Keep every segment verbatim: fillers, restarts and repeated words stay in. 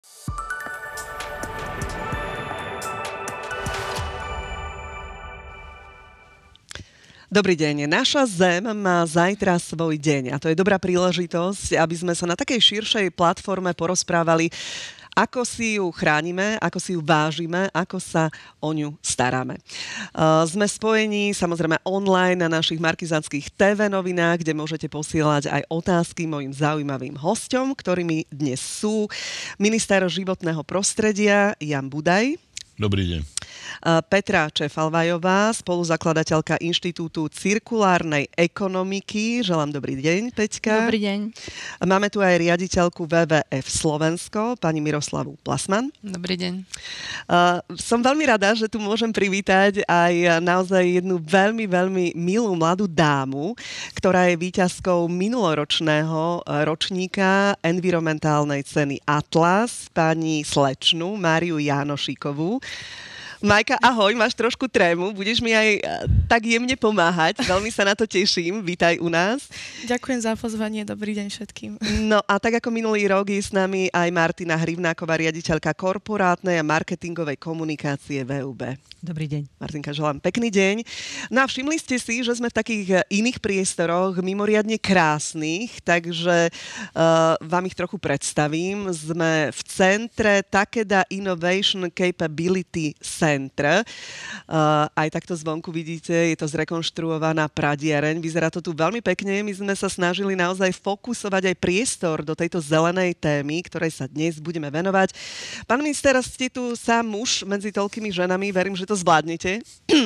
Dobrý deň. Naša Zem má zajtra svoj deň a to je dobrá príležitosť, aby sme sa na takej širšej platforme porozprávali, ako si ju chránime, ako si ju vážime, ako sa o ňu staráme. Uh, sme spojení samozrejme online na našich markizánskych té vé novinách, kde môžete posielať aj otázky mojim zaujímavým hosťom, ktorými dnes sú minister životného prostredia Jan Budaj. Dobrý deň. Petra Čefalvajová, spoluzakladateľka Inštitútu cirkulárnej ekonomiky. Želám dobrý deň, Peťka. Dobrý deň. Máme tu aj riaditeľku vé vé ef Slovensko, pani Miroslavu Plasman. Dobrý deň. Uh, som veľmi rada, že tu môžem privítať aj naozaj jednu veľmi, veľmi milú mladú dámu, ktorá je víťazkou minuloročného ročníka environmentálnej ceny Atlas, pani slečnu Máriu Jánošíkovú. Majka, ahoj, máš trošku trému, budeš mi aj tak jemne pomáhať, veľmi sa na to teším, vítaj u nás. Ďakujem za pozvanie, dobrý deň všetkým. No a tak ako minulý rok je s nami aj Martina Hrivnáková, riaditeľka korporátnej a marketingovej komunikácie vé ú bé. Dobrý deň. Martinka, želám pekný deň. No a všimli ste si, že sme v takých iných priestoroch, mimoriadne krásnych, takže uh, vám ich trochu predstavím. Sme v centre Takeda Innovation Capability Center. Uh, aj takto zvonku vidíte, je to zrekonštruovaná pradiareň. Vyzerá to tu veľmi pekne. My sme sa snažili naozaj fokusovať aj priestor do tejto zelenej témy, ktorej sa dnes budeme venovať. Pán minister, ste tu sám muž medzi toľkými ženami. Verím, že to zvládnete.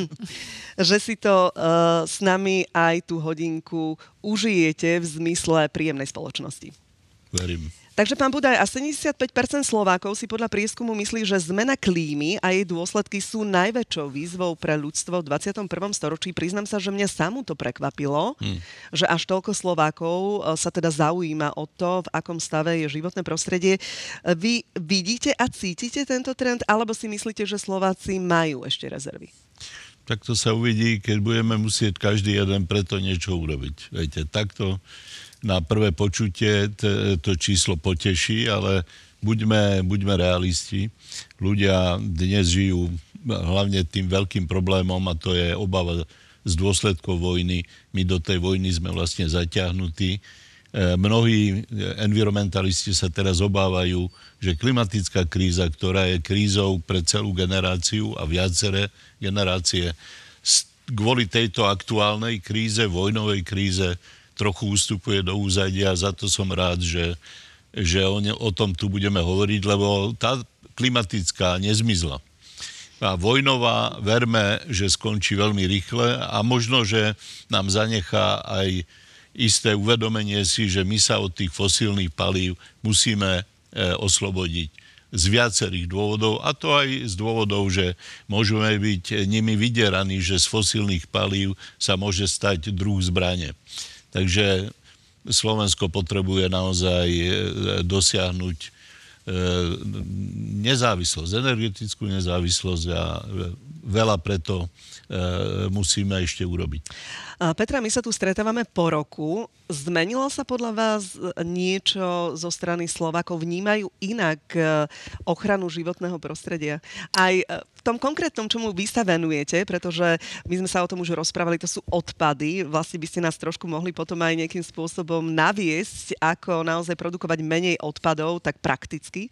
Že si to uh, s nami aj tú hodinku užijete v zmysle príjemnej spoločnosti. Verím. Takže pán Budaj, a sedemdesiatpäť percent Slovákov si podľa prieskumu myslí, že zmena klímy a jej dôsledky sú najväčšou výzvou pre ľudstvo v dvadsiatom prvom storočí. Priznám sa, že mňa samú to prekvapilo, hmm. že až toľko Slovákov sa teda zaujíma o to, v akom stave je životné prostredie. Vy vidíte a cítite tento trend, alebo si myslíte, že Slováci majú ešte rezervy? Tak to sa uvidí, keď budeme musieť každý jeden preto niečo urobiť. Viete, takto na prvé počutie t- to číslo poteší, ale buďme, buďme realisti. Ľudia dnes žijú hlavne tým veľkým problémom a to je obava z dôsledkov vojny. My do tej vojny sme vlastne zaťahnutí. E, mnohí environmentalisti sa teraz obávajú, že klimatická kríza, ktorá je krízou pre celú generáciu a viaceré generácie, kvôli tejto aktuálnej kríze, vojnovej kríze, trochu ustupuje do úzadia. Za to som rád, že, že o, ne, o tom tu budeme hovoriť, lebo tá klimatická nezmizla. A vojnová, verme, že skončí veľmi rýchle a možno, že nám zanechá aj isté uvedomenie si, že my sa od tých fosílnych palív musíme e, oslobodiť z viacerých dôvodov, a to aj z dôvodov, že môžeme byť nimi vydieraní, že z fosílnych palív sa môže stať druh zbrane. Takže Slovensko potrebuje naozaj dosiahnuť nezávislosť, energetickú nezávislosť a veľa preto musíme ešte urobiť. Petra, my sa tu stretávame po roku. Zmenilo sa podľa vás niečo zo strany Slovákov? Vnímajú inak ochranu životného prostredia? Aj v tom konkrétnom, čomu vy sa venujete, pretože my sme sa o tom už rozprávali, to sú odpady. Vlastne by ste nás trošku mohli potom aj nejakým spôsobom naviesť, ako naozaj produkovať menej odpadov, tak prakticky?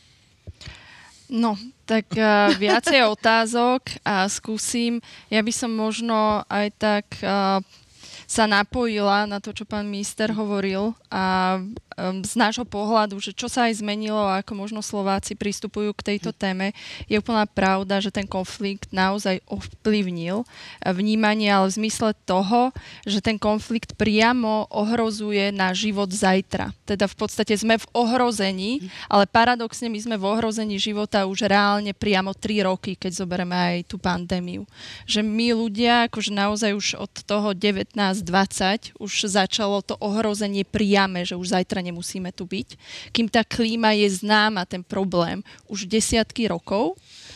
No, tak uh, viacej otázok a skúsim. Ja by som možno aj tak uh, sa napojila na to, čo pán minister hovoril a um, z nášho pohľadu, že čo sa aj zmenilo a ako možno Slováci pristupujú k tejto téme, je úplná pravda, že ten konflikt naozaj ovplyvnil vnímanie, ale v zmysle toho, že ten konflikt priamo ohrozuje náš život zajtra. Teda v podstate sme v ohrození, ale paradoxne my sme v ohrození života už reálne priamo tri roky, keď zoberieme aj tú pandémiu. Že my ľudia, akože naozaj už od toho devätnásť dvadsať už začalo to ohrozenie priame, že už zajtra nemusíme tu byť. Kým tá klíma je známa, ten problém, už desiatky rokov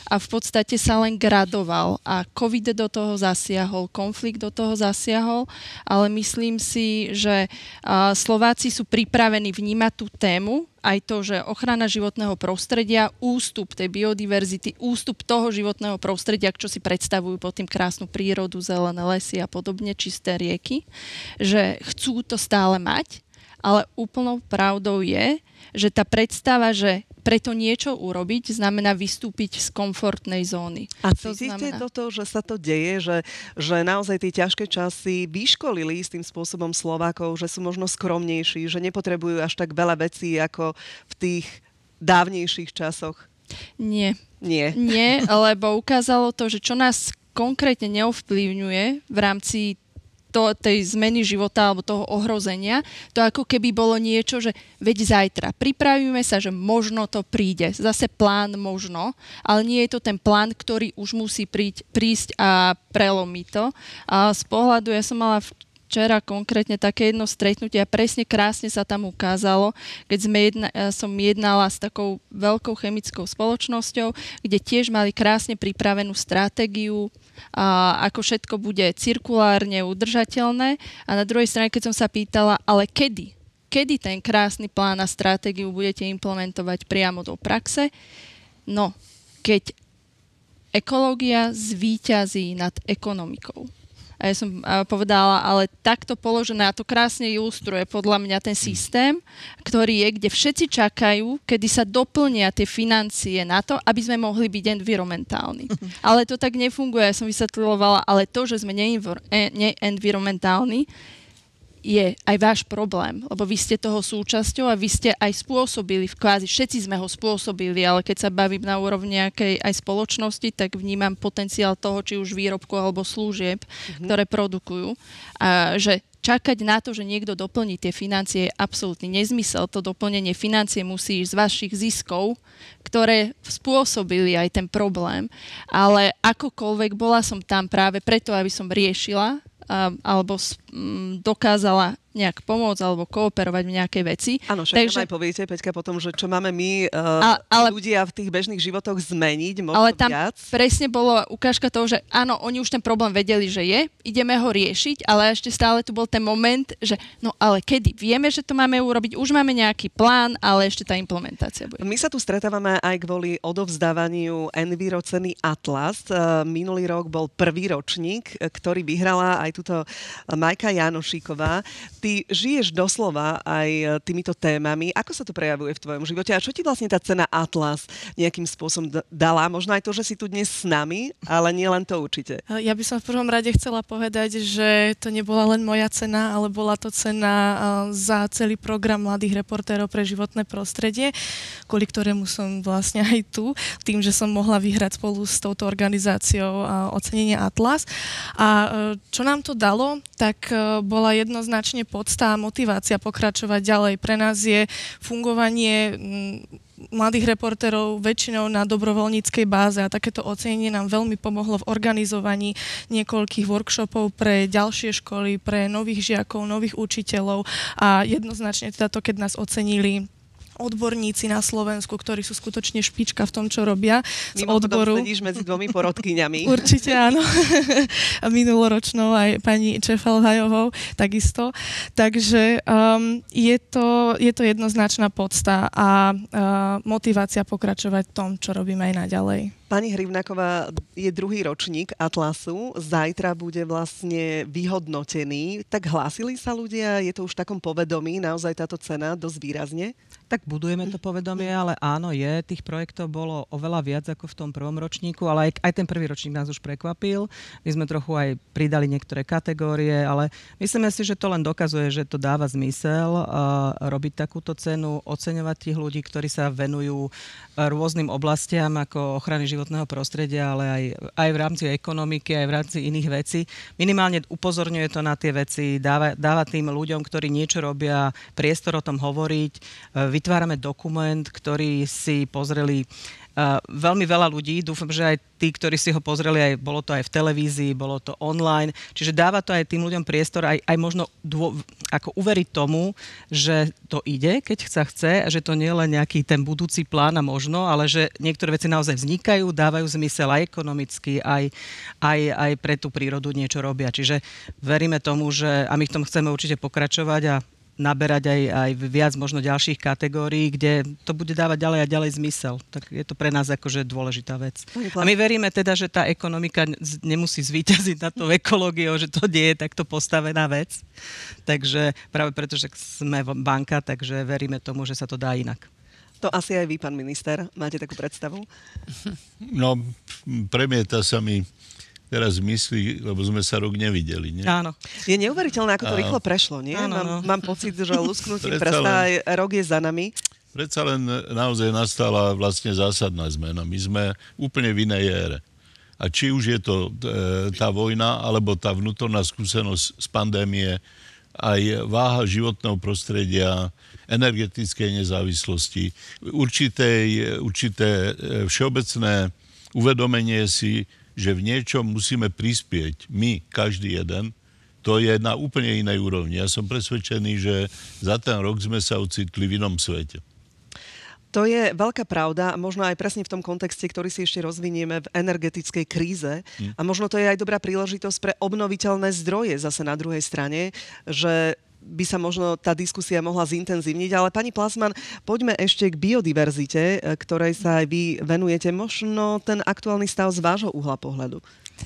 a v podstate sa len gradoval a COVID do toho zasiahol, konflikt do toho zasiahol, ale myslím si, že uh, Slováci sú pripravení vnímať tú tému, aj to, že ochrana životného prostredia, ústup tej biodiverzity, ústup toho životného prostredia, čo si predstavujú pod tým krásnu prírodu, zelené lesy a podobne, čisté rieky, že chcú to stále mať, ale úplnou pravdou je, že tá predstava, že preto niečo urobiť, znamená vystúpiť z komfortnej zóny. A to cítite znamená... toto, že sa to deje, že, že naozaj tie ťažké časy vyškolili s tým spôsobom Slovákov, že sú možno skromnejší, že nepotrebujú až tak veľa vecí ako v tých dávnejších časoch? Nie. Nie. Nie, lebo ukázalo to, že čo nás konkrétne neovplyvňuje v rámci to, tej zmeny života alebo toho ohrozenia, to ako keby bolo niečo, že veď zajtra pripravíme sa, že možno to príde. Zase plán možno, ale nie je to ten plán, ktorý už musí príť, prísť a prelomiť to. A z pohľadu, ja som mala včera konkrétne také jedno stretnutie a presne krásne sa tam ukázalo, keď sme jedna, som jednala s takou veľkou chemickou spoločnosťou, kde tiež mali krásne pripravenú stratégiu, a ako všetko bude cirkulárne, udržateľné. A na druhej strane, keď som sa pýtala, ale kedy? Kedy ten krásny plán a stratégiu budete implementovať priamo do praxe? No, keď ekológia zvíťazí nad ekonomikou. A ja som povedala, ale takto položené, a to krásne ilustruje podľa mňa ten systém, ktorý je, kde všetci čakajú, kedy sa doplnia tie financie na to, aby sme mohli byť environmentálni. Ale to tak nefunguje. Ja som vysvetľovala, ale to, že sme neenvironmentálni, je aj váš problém, lebo vy ste toho súčasťou a vy ste aj spôsobili, kvázi všetci sme ho spôsobili, ale keď sa bavím na úrovni nejakej aj spoločnosti, tak vnímam potenciál toho, či už výrobku alebo služieb, mm-hmm. ktoré produkujú. A že čakať na to, že niekto doplní tie financie, je absolútny nezmysel. To doplnenie financie musí ísť z vašich ziskov, ktoré spôsobili aj ten problém. Ale akokoľvek bola som tam práve preto, aby som riešila alebo dokázala nejak pomôcť alebo kooperovať v nejakej veci. Áno, však Takže... aj poviete, Peťka, potom, že čo máme my uh, a, ale, ľudia v tých bežných životoch zmeniť, možno ale tam viac. presne bolo ukážka toho, že áno, oni už ten problém vedeli, že je, ideme ho riešiť, ale ešte stále tu bol ten moment, že no ale kedy? Vieme, že to máme urobiť, už máme nejaký plán, ale ešte tá implementácia bude. My sa tu stretávame aj kvôli odovzdávaniu Enviroceny Atlas. Uh, minulý rok bol prvý ročník, ktorý vyhrala aj túto Majka Janošíková. Ty žiješ doslova aj týmito témami. Ako sa to prejavuje v tvojom živote? A čo ti vlastne tá cena Atlas nejakým spôsobom dala? Možno aj to, že si tu dnes s nami, ale nie len to určite. Ja by som v prvom rade chcela povedať, že to nebola len moja cena, ale bola to cena za celý program Mladých reportérov pre životné prostredie, kvôli ktorému som vlastne aj tu, tým, že som mohla vyhrať spolu s touto organizáciou ocenenie Atlas. A čo nám to dalo, tak bola jednoznačne podsta a motivácia pokračovať ďalej. Pre nás je fungovanie Mladých reportérov väčšinou na dobrovoľníckej báze a takéto ocenenie nám veľmi pomohlo v organizovaní niekoľkých workshopov pre ďalšie školy, pre nových žiakov, nových učiteľov a jednoznačne teda to, keď nás ocenili odborníci na Slovensku, ktorí sú skutočne špička v tom, čo robia. Z odboru. Mimochodom sedíš medzi dvomi porodkyňami. Určite áno. A minuloročnou aj pani Čefalhajovou takisto. Takže um, je, to, je to jednoznačná podsta a uh, motivácia pokračovať v tom, čo robíme aj naďalej. Pani Hrivnáková, je druhý ročník Atlasu, zajtra bude vlastne vyhodnotený. Tak hlásili sa ľudia, je to už v takom povedomí, naozaj táto cena dosť výrazne? Tak budujeme to povedomie, ale áno, je, tých projektov bolo oveľa viac ako v tom prvom ročníku, ale aj, aj ten prvý ročník nás už prekvapil. My sme trochu aj pridali niektoré kategórie, ale myslíme si, že to len dokazuje, že to dáva zmysel uh, robiť takúto cenu, oceňovať tých ľudí, ktorí sa venujú rôznym oblastiam ako ochrany života životného prostredia, ale aj, aj v rámci ekonomiky, aj v rámci iných vecí. Minimálne upozorňuje to na tie veci, dáva, dáva tým ľuďom, ktorí niečo robia, priestor o tom hovoriť. Vytvárame dokument, ktorý si pozreli uh, veľmi veľa ľudí, dúfam, že aj tí, ktorí si ho pozreli, aj, bolo to aj v televízii, bolo to online, čiže dáva to aj tým ľuďom priestor, aj, aj možno dô, ako uveriť tomu, že to ide, keď sa chce, a že to nie je len nejaký ten budúci plán a možno, ale že niektoré veci naozaj vznikajú, dávajú zmysel aj ekonomicky, aj, aj, aj pre tú prírodu niečo robia. Čiže veríme tomu, že a my v tom chceme určite pokračovať a naberať aj, aj viac možno ďalších kategórií, kde to bude dávať ďalej a ďalej zmysel. Tak je to pre nás akože dôležitá vec. A my veríme teda, že tá ekonomika nemusí zvíťaziť nad tou ekológiou, že to nie je takto postavená vec. Takže práve preto, že sme banka, takže veríme tomu, že sa to dá inak. To asi aj vy, pán minister, máte takú predstavu? No, premieta sa mi teraz myslí, lebo sme sa rok nevideli, nie? Áno. Je neuveriteľné, ako to Áno. rýchlo prešlo, nie? Áno, mám, no. mám pocit, že lusknutím Predsa prsta len- aj rok je za nami. Predsa len naozaj nastala vlastne zásadná zmena. My sme úplne v inej ére. A či už je to e, tá vojna, alebo tá vnútorná skúsenosť z pandémie, aj váha životného prostredia, energetickej nezávislosti, určité, určité všeobecné uvedomenie si, že v niečom musíme prispieť my, každý jeden, to je na úplne inej úrovni. Ja som presvedčený, že za ten rok sme sa ocitli v inom svete. To je veľká pravda a možno aj presne v tom kontexte, ktorý si ešte rozvinieme v energetickej kríze. Hm. A možno to je aj dobrá príležitosť pre obnoviteľné zdroje zase na druhej strane, že by sa možno tá diskusia mohla zintenzívniť. Ale pani Plasman, poďme ešte k biodiverzite, ktorej sa aj vy venujete. Možno ten aktuálny stav z vášho uhla pohľadu.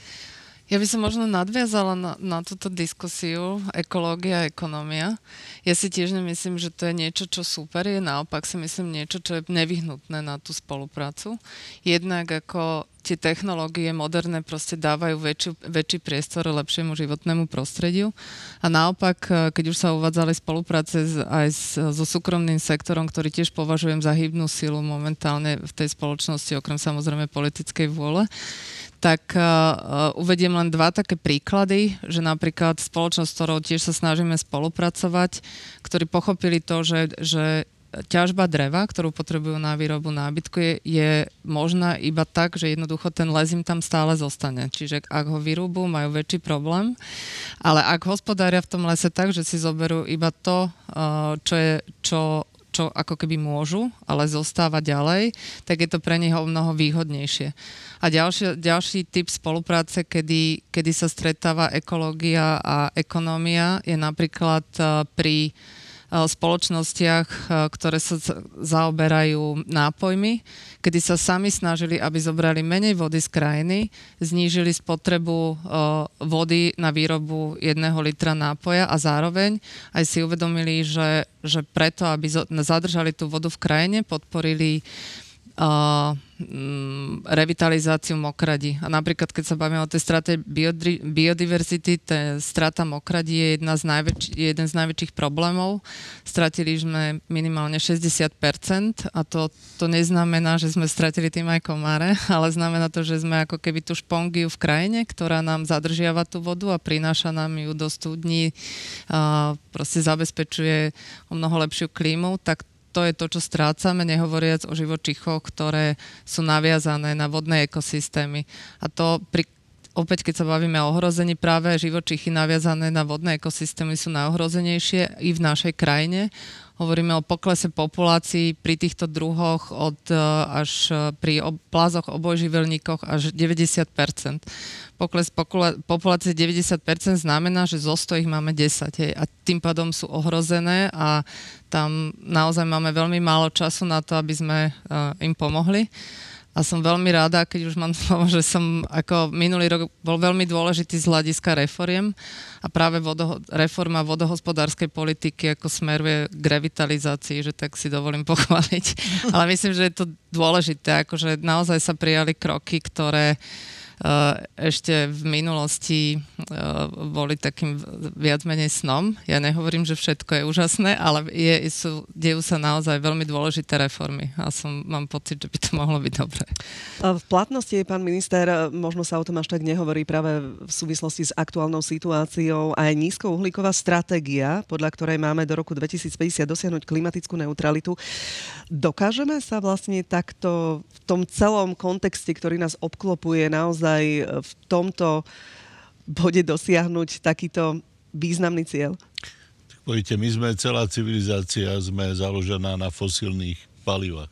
Ja by som možno nadviazala na, na túto diskusiu ekológia a ekonomia. Ja si tiež nemyslím, že to je niečo, čo super je. Naopak si myslím niečo, čo je nevyhnutné na tú spoluprácu. Jednak ako tie technológie moderné proste dávajú väčší, väčší priestor lepšiemu životnému prostrediu. A naopak, keď už sa uvádzali spolupráce s, aj s, so súkromným sektorom, ktorý tiež považujem za hybnú silu momentálne v tej spoločnosti, okrem samozrejme politickej vôle, tak uh, uvediem len dva také príklady, že napríklad spoločnosť, s ktorou tiež sa snažíme spolupracovať, ktorí pochopili to, že, že ťažba dreva, ktorú potrebujú na výrobu nábytku, je, je možná iba tak, že jednoducho ten les im tam stále zostane. Čiže ak ho vyrúbú, majú väčší problém, ale ak hospodária v tom lese tak, že si zoberú iba to, uh, čo je, čo čo ako keby môžu, ale zostáva ďalej, tak je to pre nich o mnoho výhodnejšie. A ďalší, ďalší typ spolupráce, kedy, kedy sa stretáva ekológia a ekonomia, je napríklad pri spoločnostiach, ktoré sa zaoberajú nápojmi, kedy sa sami snažili, aby zobrali menej vody z krajiny, znížili spotrebu vody na výrobu jedného litra nápoja a zároveň aj si uvedomili, že, že preto, aby zadržali tú vodu v krajine, podporili Uh, um, revitalizáciu mokradí. A napríklad, keď sa bavíme o tej strate biodri- biodiverzity, tá strata mokradí je jedna z najväč- jeden z najväčších problémov. Stratili sme minimálne šesťdesiat percent a to, to neznamená, že sme stratili tým aj komáre, ale znamená to, že sme ako keby tú špongiu v krajine, ktorá nám zadržiava tú vodu a prináša nám ju do studní, uh, proste zabezpečuje o mnoho lepšiu klímu, tak to je to, čo strácame, nehovoriac o živočíchoch, ktoré sú naviazané na vodné ekosystémy. A to pri, opäť, keď sa bavíme o ohrození, práve živočíchy naviazané na vodné ekosystémy sú najohrozenejšie i v našej krajine. Hovoríme o poklese populácií pri týchto druhoch od až pri ob, plázoch obojživelníkoch až deväťdesiat percent. Pokles pokula, populácie deväťdesiat percent znamená, že zo sto ich máme desať. Hej, a tým pádom sú ohrozené a tam naozaj máme veľmi málo času na to, aby sme uh, im pomohli. A som veľmi rada, keď už mám slovo, že som ako minulý rok bol veľmi dôležitý z hľadiska reforiem a práve vodoho- reforma vodohospodárskej politiky ako smeruje k revitalizácii, že tak si dovolím pochváliť. Ale myslím, že je to dôležité, akože naozaj sa prijali kroky, ktoré ešte v minulosti boli takým viac menej snom. Ja nehovorím, že všetko je úžasné, ale je, sú, dejú sa naozaj veľmi dôležité reformy a som, mám pocit, že by to mohlo byť dobré. V platnosti je, pán minister, možno sa o tom až tak nehovorí práve v súvislosti s aktuálnou situáciou, aj nízkouhlíková stratégia, podľa ktorej máme do roku dvetisícpäťdesiat dosiahnuť klimatickú neutralitu. Dokážeme sa vlastne takto v tom celom kontexte, ktorý nás obklopuje, naozaj v tomto bode dosiahnuť takýto významný cieľ? Poďte, my sme, celá civilizácia, sme založená na fosílnych palivách.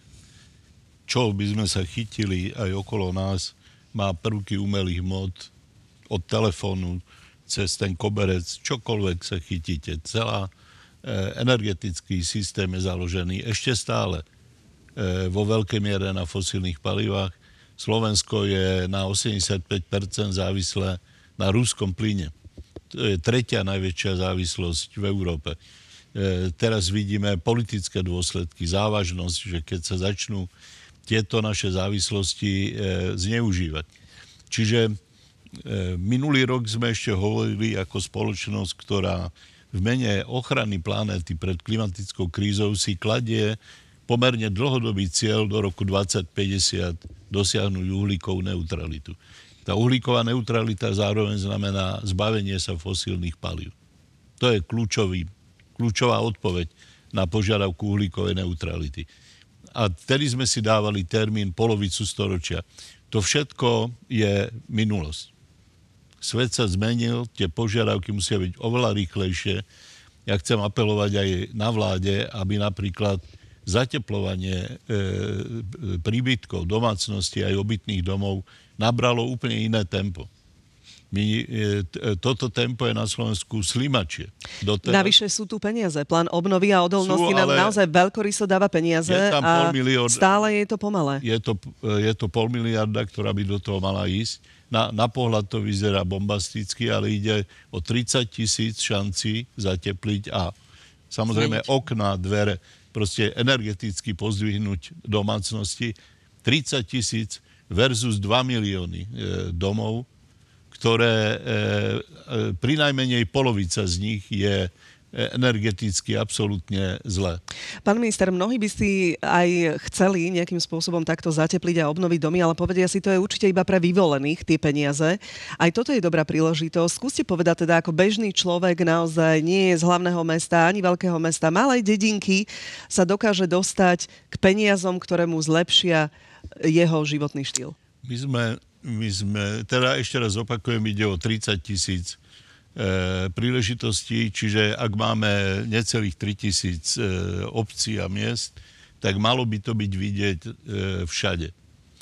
Čo by sme sa chytili aj okolo nás, má prvky umelých hmot, od telefónu cez ten koberec, čokoľvek sa chytíte. Celá e, energetický systém je založený ešte stále e, vo veľkej miere na fosílnych palivách. Slovensko je na osemdesiatpäť percent závislé na ruskom plyne. To je tretia najväčšia závislosť v Európe. E, teraz vidíme politické dôsledky, závažnosť, že keď sa začnú tieto naše závislosti e, zneužívať. Čiže e, minulý rok sme ešte hovorili ako spoločnosť, ktorá v mene ochrany planéty pred klimatickou krízou si kladie pomerne dlhodobý cieľ do roku dvadsať päťdesiat dosiahnuť uhlíkovú neutralitu. Tá uhlíková neutralita zároveň znamená zbavenie sa fosílnych palív. To je kľúčový, kľúčová odpoveď na požiadavku uhlíkovej neutrality. A vtedy sme si dávali termín polovicu storočia. To všetko je minulosť. Svet sa zmenil, tie požiadavky musia byť oveľa rýchlejšie. Ja chcem apelovať aj na vláde, aby napríklad zateplovanie e, príbytkov, domácností aj obytných domov nabralo úplne iné tempo. My, e, toto tempo je na Slovensku slimačie. Doteraz... Navyše sú tu peniaze. Plán obnovy a odolnosti sú, nám naozaj veľkoryso dáva peniaze a miliard... stále je to pomalé. Je to, je to pol miliarda, ktorá by do toho mala ísť. Na, na pohľad to vyzerá bombasticky, ale ide o tridsať tisíc šancí zatepliť a samozrejme okná, dvere, proste energeticky pozdvihnúť domácnosti. tridsať tisíc versus dva milióny e, domov, ktoré e, e, pri najmenej polovica z nich je energeticky absolútne zlé. Pán minister, mnohí by si aj chceli nejakým spôsobom takto zatepliť a obnoviť domy, ale povedia si, to je určite iba pre vyvolených tie peniaze. Aj toto je dobrá príležitosť. Skúste povedať teda, ako bežný človek naozaj nie je z hlavného mesta ani veľkého mesta, malej dedinky sa dokáže dostať k peniazom, ktoré mu zlepšia jeho životný štýl. My sme, my sme, teda ešte raz opakujem, ide o tridsať tisíc E, príležitostí, čiže ak máme necelých tritisíc e, obcí a miest, tak malo by to byť vidieť e, všade.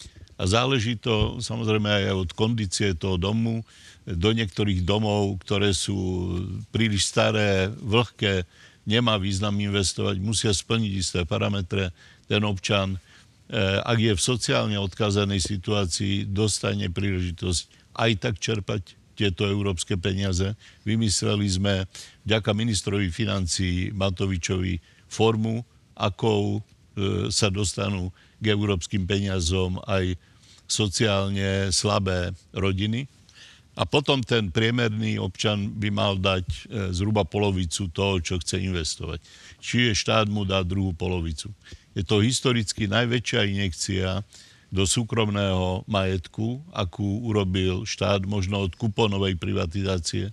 A záleží to samozrejme aj od kondície toho domu. Do niektorých domov, ktoré sú príliš staré, vlhké, nemá význam investovať, musia splniť isté parametre. Ten občan, e, ak je v sociálne odkázanej situácii, dostane príležitosť aj tak čerpať tieto európske peniaze. Vymysleli sme vďaka ministrovi financií Matovičovi formu, akou e, sa dostanú k európskym peniazom aj sociálne slabé rodiny. A potom ten priemerný občan by mal dať e, zhruba polovicu toho, čo chce investovať. Čiže štát mu dá druhú polovicu. Je to historicky najväčšia injekcia do súkromného majetku, akú urobil štát, možno od kuponovej privatizácie.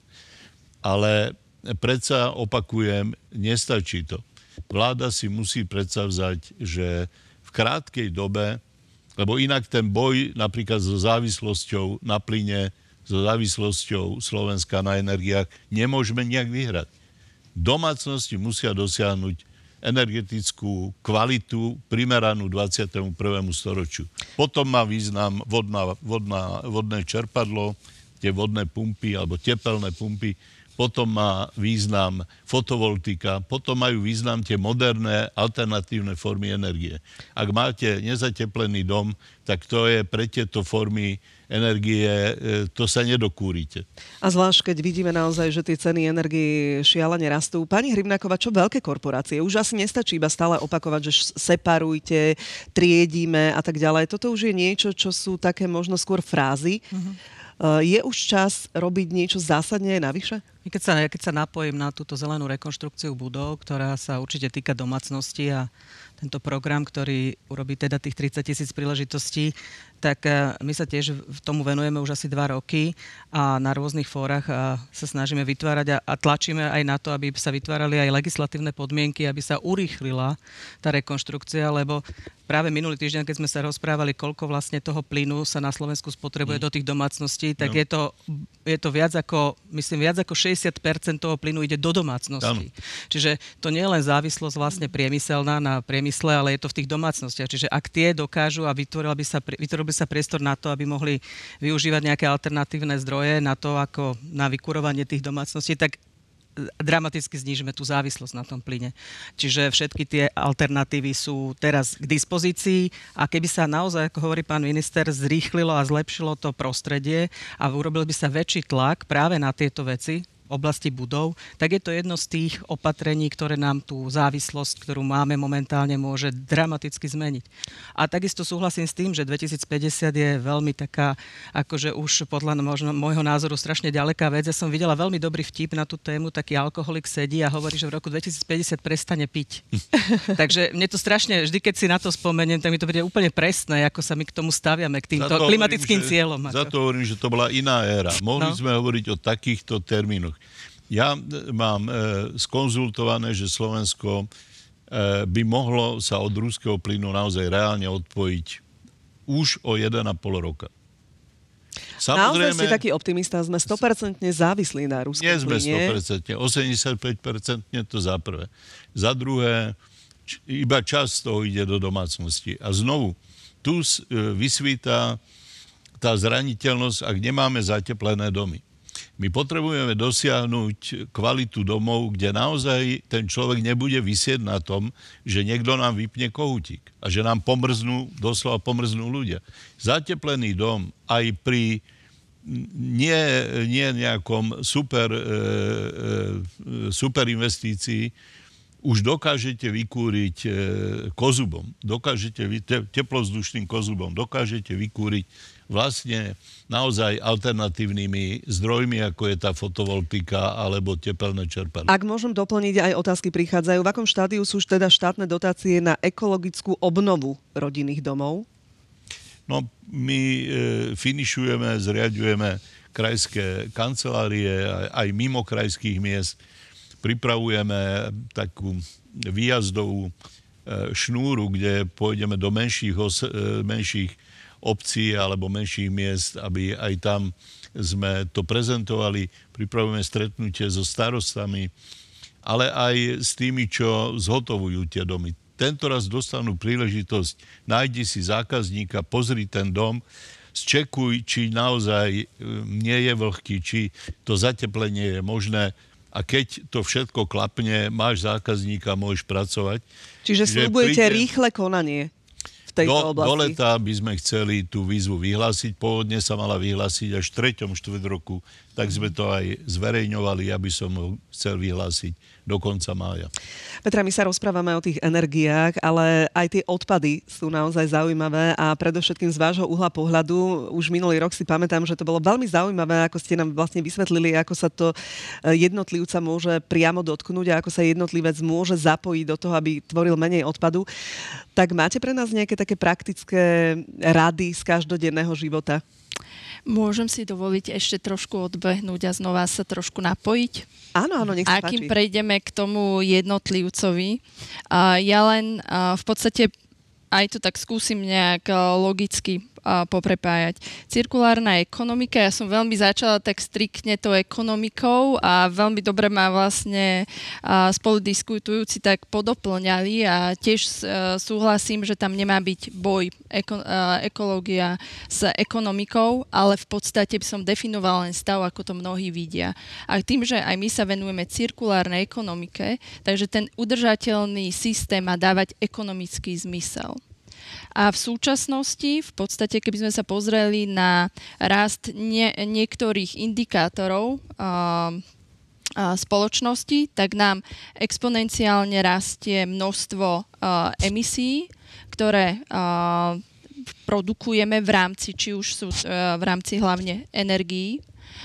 Ale predsa, opakujem, nestačí to. Vláda si musí predsa vzať, že v krátkej dobe, lebo inak ten boj napríklad so závislosťou na plyne, so závislosťou Slovenska na energiách, nemôžeme nejak vyhrať. Domácnosti musia dosiahnuť energetickú kvalitu primeranú dvadsiatemu prvému storočiu. Potom má význam vodná, vodná, vodné čerpadlo, tie vodné pumpy alebo tepelné pumpy potom má význam fotovoltika, potom majú význam tie moderné alternatívne formy energie. Ak máte nezateplený dom, tak to je pre tieto formy energie, to sa nedokúrite. A zvlášť, keď vidíme naozaj, že tie ceny energii šialene rastú. Pani Hrybnáková, čo veľké korporácie? Už asi nestačí iba stále opakovať, že separujte, triedíme a tak ďalej. Toto už je niečo, čo sú také možno skôr frázy. Mm-hmm. Je už čas robiť niečo zásadne navyše? Keď sa, keď sa napojím na túto zelenú rekonštrukciu budov, ktorá sa určite týka domácnosti a tento program, ktorý urobí teda tých tridsať tisíc príležitostí, tak my sa tiež tomu venujeme už asi dva roky a na rôznych fórach sa snažíme vytvárať a, a tlačíme aj na to, aby sa vytvárali aj legislatívne podmienky, aby sa urýchlila tá rekonštrukcia, lebo práve minulý týždeň, keď sme sa rozprávali, koľko vlastne toho plynu sa na Slovensku spotrebuje mm. do tých domácností, tak no. je, to, je to viac ako, myslím, viac ako šesťdesiat percent toho plynu ide do domácností. Ano. Čiže to nie je len závislosť vlastne priemyselná na priemysle, ale je to v tých domácnostiach. Čiže ak tie dokážu a vytvoril by sa, vytvoril by sa priestor na to, aby mohli využívať nejaké alternatívne zdroje na to, ako na vykurovanie tých domácností, tak dramaticky znížime tú závislosť na tom plyne. Čiže všetky tie alternatívy sú teraz k dispozícii a keby sa naozaj, ako hovorí pán minister, zrýchlilo a zlepšilo to prostredie a urobil by sa väčší tlak práve na tieto veci, oblasti budov, tak je to jedno z tých opatrení, ktoré nám tú závislosť, ktorú máme momentálne, môže dramaticky zmeniť. A takisto súhlasím s tým, že dvetisícpäťdesiat je veľmi taká, akože už podľa možno môjho názoru strašne ďaleká vec. Ja som videla veľmi dobrý vtip na tú tému, taký alkoholik sedí a hovorí, že v roku dvetisícpäťdesiat prestane piť. Takže mne to strašne, vždy keď si na to spomeniem, tak mi to bude úplne presné, ako sa my k tomu staviame, k týmto klimatickým hovorím, cieľom. Za to hovorím, že to bola iná éra. Mohli no. sme hovoriť o takýchto termínoch. Ja mám e, skonzultované, že Slovensko e, by mohlo sa od ruského plynu naozaj reálne odpojiť už o jeden a pol roka. Samozrejme, naozaj ste taký optimista, sme sto percent závislí na ruskom plyne. Nie sme sto percent, osemdesiatpäť percent to za prvé. Za druhé, č- iba čas toho ide do domácnosti. A znovu, tu e, vysvíta tá zraniteľnosť, ak nemáme zateplené domy. My potrebujeme dosiahnuť kvalitu domov, kde naozaj ten človek nebude visieť na tom, že niekto nám vypne kohútik a že nám pomrznú, doslova pomrznú ľudia. Zateplený dom aj pri nie, nie nejakom super, e, e, super investícii už dokážete vykúriť e, kozubom, dokážete te, teplozdušným kozubom, dokážete vykúriť vlastne naozaj alternatívnymi zdrojmi, ako je tá fotovoltika alebo tepelné čerpadlo. Ak môžem doplniť, aj otázky prichádzajú. V akom štádiu sú už teda štátne dotácie na ekologickú obnovu rodinných domov? No, my e, finišujeme, zriaďujeme krajské kancelárie, aj, aj mimo krajských miest. Pripravujeme takú výjazdovú e, šnúru, kde pôjdeme do menších, os, e, menších obcí alebo menších miest, aby aj tam sme to prezentovali. Pripravujeme stretnutie so starostami, ale aj s tými, čo zhotovujú tie domy. Tento raz dostanú príležitosť, nájdi si zákazníka, pozri ten dom, zčekuj, či naozaj nie je vlhký, či to zateplenie je možné. A keď to všetko klapne, máš zákazníka, môžeš pracovať. Čiže sľubujete príde... rýchle konanie v tejto do, oblasti? Do leta by sme chceli tú výzvu vyhlásiť. Pôvodne sa mala vyhlásiť až v treťom štvrť roku. Tak sme to aj zverejňovali. Ja by som ho chcel vyhlásiť do konca mája. Petra, my sa rozprávame o tých energiách, ale aj tie odpady sú naozaj zaujímavé a predovšetkým z vášho uhla pohľadu. Už minulý rok si pamätám, že to bolo veľmi zaujímavé, ako ste nám vlastne vysvetlili, ako sa to jednotlivca môže priamo dotknúť a ako sa jednotlivec môže zapojiť do toho, aby tvoril menej odpadu. Tak máte pre nás nejaké také praktické rady z každodenného života? Môžem si dovoliť ešte trošku odbehnúť a znova sa trošku napojiť? Áno, áno, nech sa páči. Akým páči. prejdeme k tomu jednotlivcovi. Uh, ja len uh, v podstate aj to tak skúsim nejak uh, logicky uh, poprepájať. Cirkulárna ekonomika, ja som veľmi začala tak striktne tou ekonomikou a veľmi dobre ma vlastne uh, spolu diskutujúci tak podoplňali a tiež uh, súhlasím, že tam nemá byť boj eko, uh, ekológia s ekonomikou, ale v podstate by som definovala len stav, ako to mnohí vidia. A tým, že aj my sa venujeme cirkulárnej ekonomike, takže ten udržateľný systém má dávať ekonomický zmysel. A v súčasnosti, v podstate, keby sme sa pozreli na rast nie, niektorých indikátorov uh, uh, spoločnosti, tak nám exponenciálne rastie množstvo uh, emisí, ktoré uh, produkujeme v rámci, či už sú uh, v rámci hlavne energií,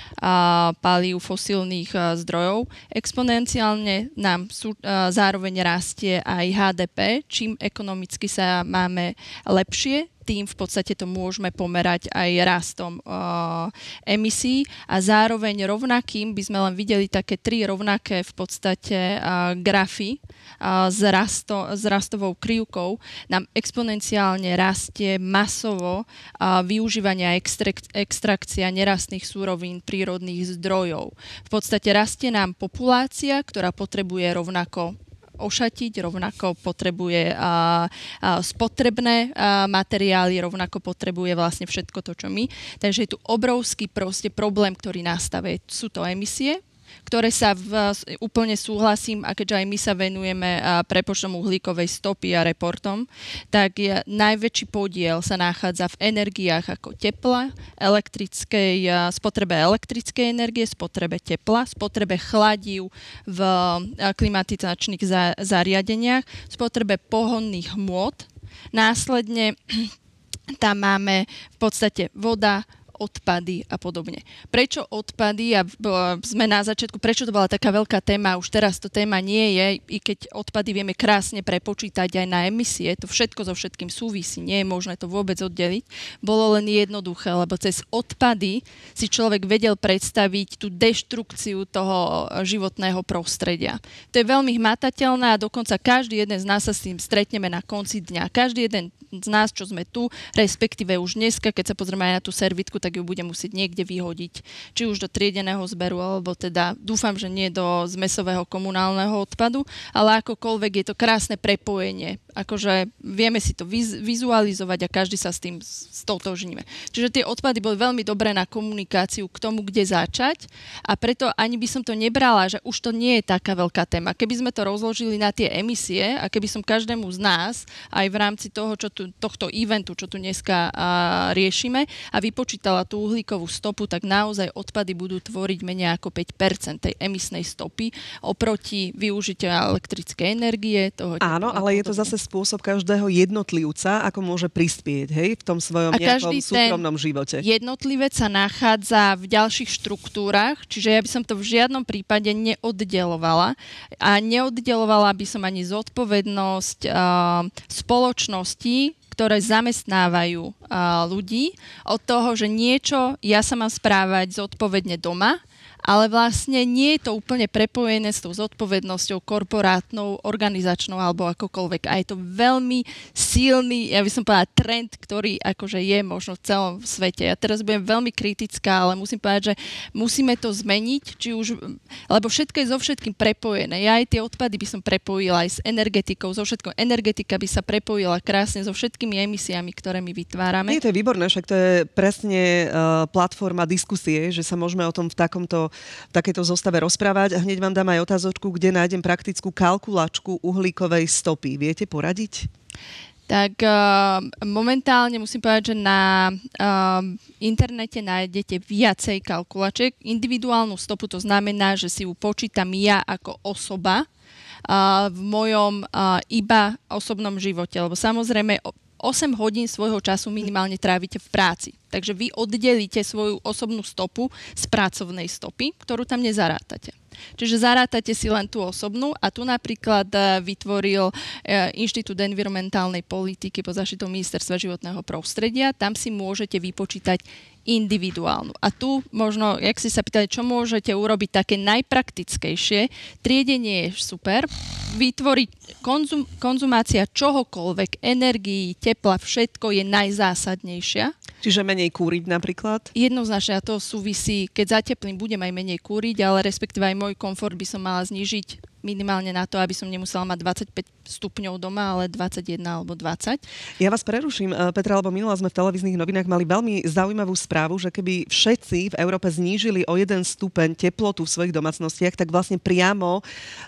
a palív fosílnych a, zdrojov. Exponenciálne nám sú, a, zároveň rastie aj há dé pé, čím ekonomicky sa máme lepšie, tým v podstate to môžeme pomerať aj rastom uh, emisí a zároveň rovnakým by sme len videli také tri rovnaké v podstate uh, grafy uh, s, rasto, s rastovou krivkou. Nám exponenciálne rastie masovo uh, využívanie a extrak, extrakcia nerastných súrovín prírodných zdrojov. V podstate rastie nám populácia, ktorá potrebuje rovnako ošatiť, rovnako potrebuje a, a spotrebné a materiály, rovnako potrebuje vlastne všetko to, čo my. Takže je tu obrovský proste problém, ktorý nastavuje. Sú to emisie, ktoré sa v, úplne súhlasím, a keďže aj my sa venujeme prepočtom uhlíkovej stopy a reportom, tak je, najväčší podiel sa nachádza v energiách ako tepla, elektrickej, spotrebe elektrickej energie, spotrebe tepla, spotrebe chladív v klimatizačných zariadeniach, spotrebe pohonných hmôt. Následne tam máme v podstate voda, odpady a podobne. Prečo odpady? A sme na začiatku, prečo to bola taká veľká téma? Už teraz to téma nie je, i keď odpady vieme krásne prepočítať aj na emisie, to všetko so všetkým súvisí, nie je možné to vôbec oddeliť. Bolo len jednoduché, lebo cez odpady si človek vedel predstaviť tú deštrukciu toho životného prostredia. To je veľmi hmatateľné a dokonca každý jeden z nás sa s tým stretneme na konci dňa. Každý jeden z nás, čo sme tu, respektíve už dneska, keď sa pozrieme aj na tú servitku, tak ju budem musieť niekde vyhodiť. Či už do triedeného zberu, alebo teda dúfam, že nie do zmesového komunálneho odpadu, ale akokoľvek je to krásne prepojenie. Akože vieme si to viz- vizualizovať a každý sa s tým stotožníme. Čiže tie odpady boli veľmi dobré na komunikáciu k tomu, kde začať a preto ani by som to nebrala, že už to nie je taká veľká téma. Keby sme to rozložili na tie emisie a keby som každému z nás aj v rámci toho, čo tu, tohto eventu, čo tu dneska a, riešime a vypočítala tú uhlíkovú stopu, tak naozaj odpady budú tvoriť menej ako päť percent tej emisnej stopy oproti využitiu elektrickej energie. Toho Áno, ale je to zase spôsob každého jednotlivca, ako môže prispieť, hej, v tom svojom nejakom súkromnom živote. Jednotlivec sa nachádza v ďalších štruktúrach, čiže ja by som to v žiadnom prípade neoddelovala a neoddelovala by som ani zodpovednosť uh, spoločnosti, ktoré zamestnávajú uh, ľudí od toho, že niečo ja sa mám správať zodpovedne doma, ale vlastne nie je to úplne prepojené s tou zodpovednosťou korporátnou, organizačnou alebo akokoľvek. A je to veľmi silný, ja by som povedala, trend, ktorý akože je možno v celom svete. Ja teraz budem veľmi kritická, ale musím povedať, že musíme to zmeniť, či už, lebo všetko je so všetkým prepojené. Ja aj tie odpady by som prepojila aj s energetikou, so všetkou. Energetika by sa prepojila krásne so všetkými emisiami, ktoré my vytvárame. Nie, to je výborné, však to je presne uh, platforma diskusie, že sa môžeme o tom v takomto v takejto zostave rozprávať a hneď vám dám aj otázočku, kde nájdem praktickú kalkulačku uhlíkovej stopy. Viete poradiť? Tak uh, momentálne musím povedať, že na uh, internete nájdete viacej kalkulačiek. Individuálnu stopu to znamená, že si ju počítam ja ako osoba uh, v mojom uh, iba osobnom živote. Lebo samozrejme osem hodín svojho času minimálne trávite v práci. Takže vy oddelíte svoju osobnú stopu z pracovnej stopy, ktorú tam nezarátate. Čiže zarátate si len tú osobnú a tu napríklad uh, vytvoril uh, Inštitút environmentálnej politiky pod záštitou Ministerstva životného prostredia. Tam si môžete vypočítať individuálnu. A tu možno, jak si sa pýtali, čo môžete urobiť také najpraktickejšie, triedenie je super, vytvoriť konzum, konzumácia čohokoľvek, energií, tepla, všetko je najzásadnejšia. Čiže menej kúriť napríklad? Jednoznačne, a to súvisí, keď zateplím, budem aj menej kúriť, ale respektíve aj môj komfort by som mala znížiť minimálne na to, aby som nemusela mať dvadsaťpäť stupňov doma, ale dvadsaťjeden alebo dvadsať. Ja vás preruším, Petra, lebo minula sme v televíznych novinách mali veľmi zaujímavú správu, že keby všetci v Európe znížili o jeden stupeň teplotu v svojich domácnostiach, tak vlastne priamo uh,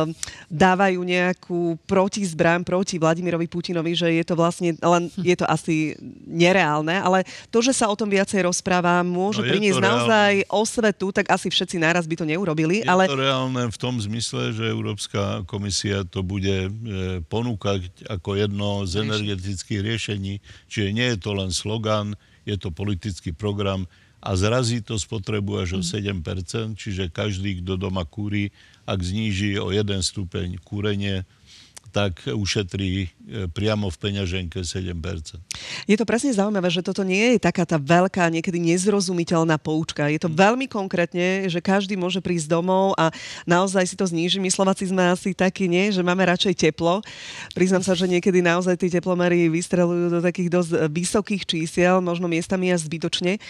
dávajú nejakú protizbraň proti Vladimirovi Putinovi, že je to vlastne, len je to asi nereálne, ale to, že sa o tom viacej rozpráva, môže no priniesť naozaj osvetu, tak asi všetci naraz by to neurobili. Je ale... to reálne v tom zmysle, že Európska komisia to bude ponúkať ako jedno z energetických riešení. Čiže nie je to len slogan, je to politický program a zrazí to spotrebu až o sedem percent, čiže každý, kto doma kúri, ak zníži o jeden stupeň kúrenie, tak ušetrí priamo v peňaženke sedem percent. Je to presne zaujímavé, že toto nie je taká tá veľká, niekedy nezrozumiteľná poučka. Je to veľmi konkrétne, že každý môže prísť domov a naozaj si to zníži. My Slováci sme asi takí, nie? Že máme radšej teplo. Priznám sa, že niekedy naozaj tie teplomery vystreľujú do takých dosť vysokých čísiel, možno miestami až zbytočne.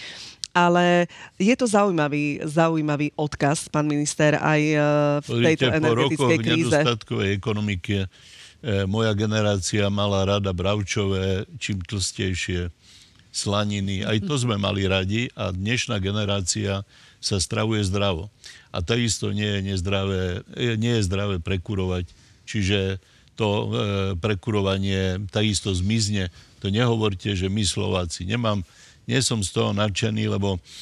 Ale je to zaujímavý, zaujímavý odkaz, pán minister, aj v tejto energetickej kríze. Po rokoch nedostatkovej ekonomiky moja generácia mala rada bravčové, čím tlstejšie slaniny. Aj to sme mali radi a dnešná generácia sa stravuje zdravo. A takisto nie je, nezdravé, nie je zdravé prekurovať. Čiže to e, prekurovanie takisto zmizne. To nehovorte, že my Slováci nemám. Nie som z toho nadšený, lebo e,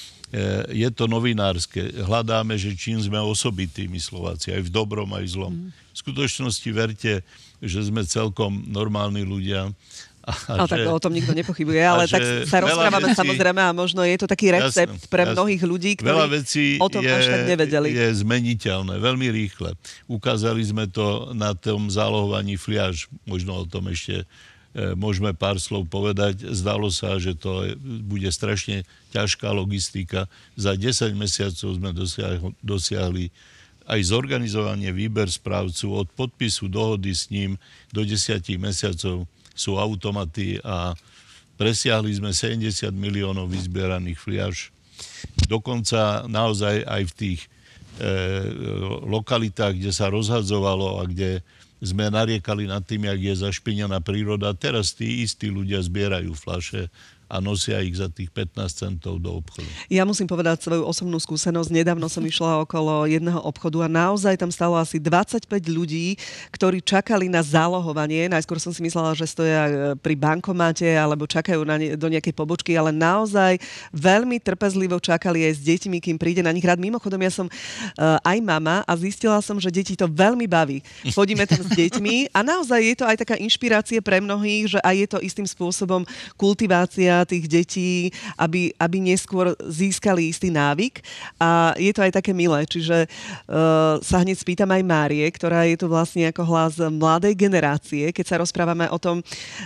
je to novinárske. Hľadáme, že čím sme osobití my Slováci, aj v dobrom, aj v zlom. Mm. V skutočnosti verte, že sme celkom normálni ľudia. A, a že, tak o tom nikto nepochybuje, ale tak sa rozprávame vecí, samozrejme a možno je to taký recept jasne, pre mnohých jasne. ľudí, ktorí o tom je, až tak nevedeli. Je zmeniteľné, veľmi rýchle. Ukázali sme to na tom zálohovaní fliaž. Možno o tom ešte môžeme pár slov povedať. Zdalo sa, že to bude strašne ťažká logistika. Za desať mesiacov sme dosiahli, dosiahli aj zorganizovanie výber správcu, od podpisu dohody s ním do desiatich mesiacov sú automaty a presiahli sme sedemdesiat miliónov vyzbieraných fliaž. Dokonca naozaj aj v tých e, lokalitách, kde sa rozhadzovalo a kde sme nariekali nad tým, jak je zašpinená príroda. Teraz tí istí ľudia zbierajú fľaše a nosia ich za tých pätnásť centov do obchodu. Ja musím povedať svoju osobnú skúsenosť. Nedávno som išla okolo jedného obchodu a naozaj tam stalo asi dvadsaťpäť ľudí, ktorí čakali na zálohovanie. Najskôr som si myslela, že stoja pri bankomate alebo čakajú na ne, do nejakej pobočky, ale naozaj veľmi trpezlivo čakali aj s deťmi, kým príde na nich rád. Mimochodom, ja som uh, aj mama a zistila som, že deti to veľmi baví. Chodíme tam s deťmi a naozaj je to aj taká inšpirácia pre mnohých, že aj je to istým spôsobom kultivácia tých detí, aby, aby neskôr získali istý návyk. A je to aj také milé. Čiže uh, sa hneď spýtam aj Márie, ktorá je tu vlastne ako hlas mladej generácie, keď sa rozprávame o tom,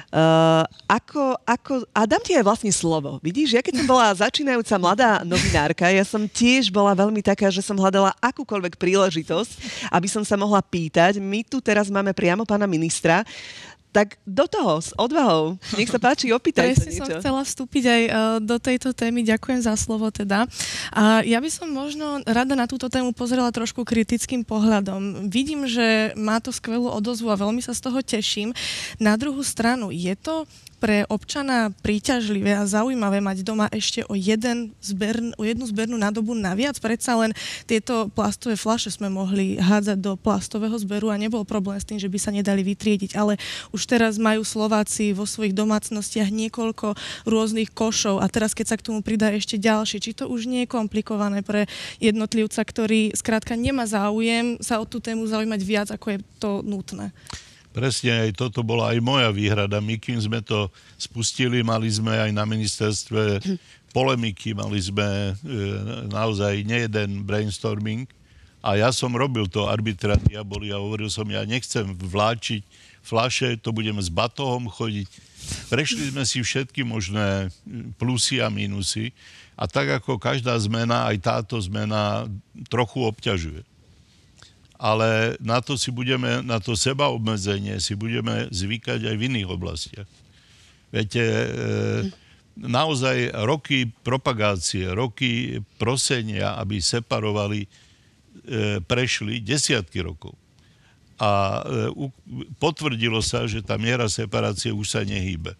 uh, ako, ako... A dám ti aj vlastne slovo. Vidíš, ja keď som bola začínajúca mladá novinárka, ja som tiež bola veľmi taká, že som hľadala akúkoľvek príležitosť, aby som sa mohla pýtať. My tu teraz máme priamo pána ministra. Tak do toho, s odvahou. Nech sa páči, opýtaj sa niečo. Som chcela vstúpiť aj uh, do tejto témy. Ďakujem za slovo teda. A ja by som možno rada na túto tému pozrela trošku kritickým pohľadom. Vidím, že má to skvelú odozvu a veľmi sa z toho teším. Na druhú stranu, je to pre občana príťažlivé a zaujímavé mať doma ešte o, jeden zbern, o jednu zbernú nádobu naviac. Predsa len tieto plastové fľaše sme mohli hádzať do plastového zberu a nebol problém s tým, že by sa nedali vytriediť. Ale už teraz majú Slováci vo svojich domácnostiach niekoľko rôznych košov a teraz, keď sa k tomu pridá ešte ďalšie, či to už nie je komplikované pre jednotlivca, ktorý skrátka nemá záujem sa o tú tému zaujímať viac, ako je to nutné. Presne, aj toto bola aj moja výhrada. My, kým sme to spustili, mali sme aj na ministerstve polemiky, mali sme e, naozaj nejeden brainstorming A ja som robil to arbitra diaboli a hovoril som, ja nechcem vláčiť fľaše, to budeme s batohom chodiť. Prešli sme si všetky možné plusy a mínusy a tak ako každá zmena, aj táto zmena trochu obťažuje. Ale na to si budeme, na to sebaobmedzenie si budeme zvykať aj v iných oblastiach. Viete, e, naozaj roky propagácie, roky prosenia, aby separovali, e, prešli desiatky rokov. A potvrdilo sa, že tá miera separácie už sa nehýbe.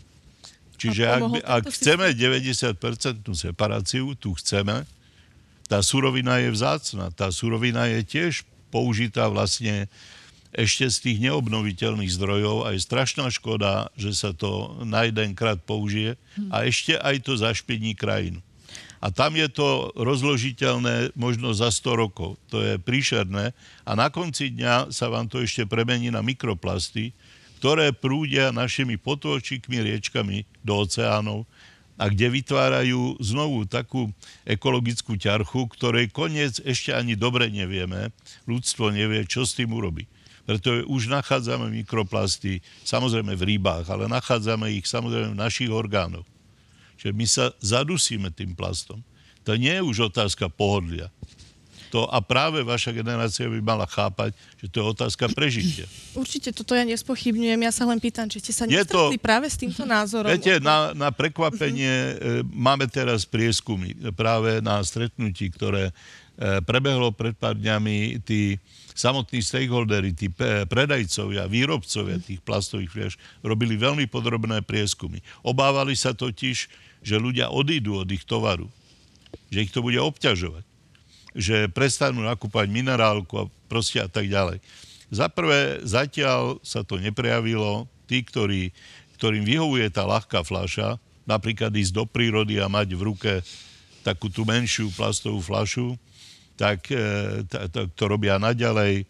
Čiže ak, ak chceme deväťdesiat percent separáciu, tu chceme, tá surovina je vzácna. Tá surovina je tiež použitá vlastne ešte z tých neobnoviteľných zdrojov a je strašná škoda, že sa to na jedenkrát použije a ešte aj to zašpiní krajinu. A tam je to rozložiteľné možno za sto rokov. To je príšerné. A na konci dňa sa vám to ešte premení na mikroplasty, ktoré prúdia našimi potôčikmi, riečkami do oceánov a kde vytvárajú znovu takú ekologickú ťarchu, ktorej koniec ešte ani dobre nevieme. Ľudstvo nevie, čo s tým urobí. Preto už nachádzame mikroplasty, samozrejme v rybách, ale nachádzame ich samozrejme v našich orgánoch. Čiže my sa zadusíme tým plastom. To nie je už otázka pohodlia. To, a práve vaša generácia by mala chápať, že to je otázka prežitia. Určite, toto ja nespochybňujem. Ja sa len pýtam, či ste sa nestretli to, práve s týmto názorom. Viete, na, na prekvapenie uh-huh. máme teraz prieskumy. Práve na stretnutí, ktoré prebehlo pred pár dňami, tí samotní stakeholdery, tí predajcovia, výrobcovia tých plastových fliaš robili veľmi podrobné prieskumy. Obávali sa totiž, že ľudia odídu od ich tovaru, že ich to bude obťažovať, že prestanú nakúpať minerálku a proste a tak ďalej. Za prvé, zatiaľ sa to neprejavilo. Tí, ktorí, ktorým vyhovuje tá ľahká fľaša, napríklad ísť do prírody a mať v ruke takú tú menšiu plastovú fľašu, tak to robia naďalej.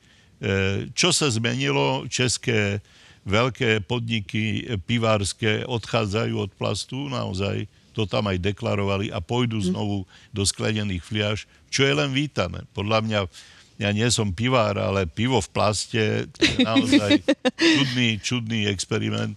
Čo sa zmenilo? České veľké podniky pivárske odchádzajú od plastu, naozaj to tam aj deklarovali a pôjdu znovu do sklenených fliaš, čo je len vítané. Podľa mňa, ja nie som pivár, ale pivo v plaste, to je naozaj čudný, čudný experiment.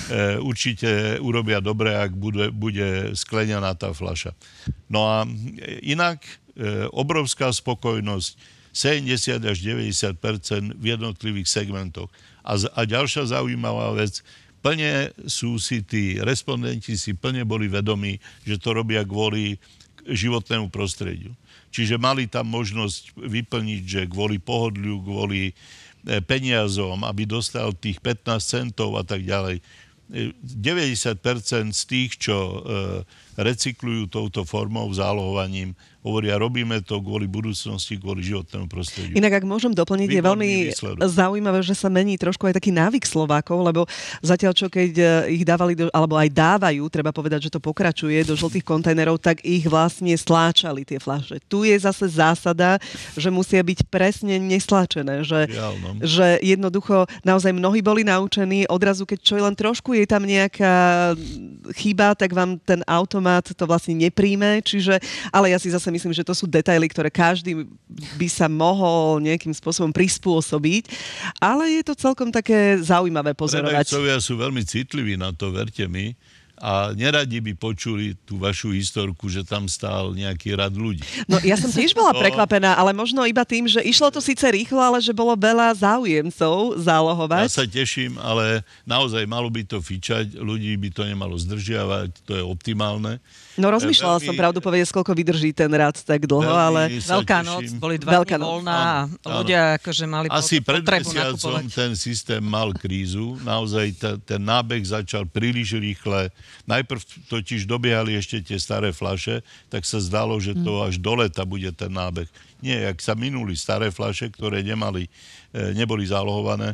Určite urobia dobre, ak bude, bude sklenená tá fľaša. No a inak obrovská spokojnosť, sedemdesiat až deväťdesiat percent v jednotlivých segmentoch. A, a ďalšia zaujímavá vec, plne sú si tí respondenti si plne boli vedomí, že to robia kvôli životnému prostrediu. Čiže mali tam možnosť vyplniť, že kvôli pohodliu, kvôli peniazom, aby dostal tých pätnásť centov a tak ďalej. deväťdesiat percent z tých, čo e, recyklujú touto formou, zálohovaním, hovoria, robíme to kvôli budúcnosti, kvôli životnému prostrediu. Inak, ak môžem doplniť, je veľmi výsledok. Zaujímavé, že sa mení trošku aj taký návyk Slovákov, lebo zatiaľ, čo keď ich dávali, do, alebo aj dávajú, treba povedať, že to pokračuje do žltých kontajnerov, tak ich vlastne stláčali tie fľaše. Tu je zase zásada, že musia byť presne nestláčené, že, že jednoducho naozaj mnohí boli naučení, odrazu, keď čo je len trošku, je tam nejaká chyba, tak vám ten automat to vlastne nepríjme, čiže, ale ja si zase myslím, že to sú detaily, ktoré každý by sa mohol nejakým spôsobom prispôsobiť, ale je to celkom také zaujímavé pozorovať. Predajcovia sú veľmi citliví na to, verte mi, a neradi by počuli tú vašu historku, že tam stál nejaký rad ľudí. No ja som tiež bola prekvapená, ale možno iba tým, že išlo to síce rýchlo, ale že bolo veľa záujemcov zálohovať. Ja sa teším, ale naozaj malo by to fičať, ľudí by to nemalo zdržiavať, to je optimálne. No rozmýšľala veľmi, som pravdu povedať, koľko vydrží ten rad tak dlho, ale... Veľká noc, boli dva dní voľná a ľudia akože mali asi pred potrebu mesiacom nakupovať. Ten systém mal krízu, naozaj t- ten nábeh začal príliš rýchle. Najprv totiž dobiehali ešte tie staré fľaše, tak sa zdalo, že to až do leta bude ten nábeh. Nie, jak sa minuli staré fľaše, ktoré nemali, neboli zálohované,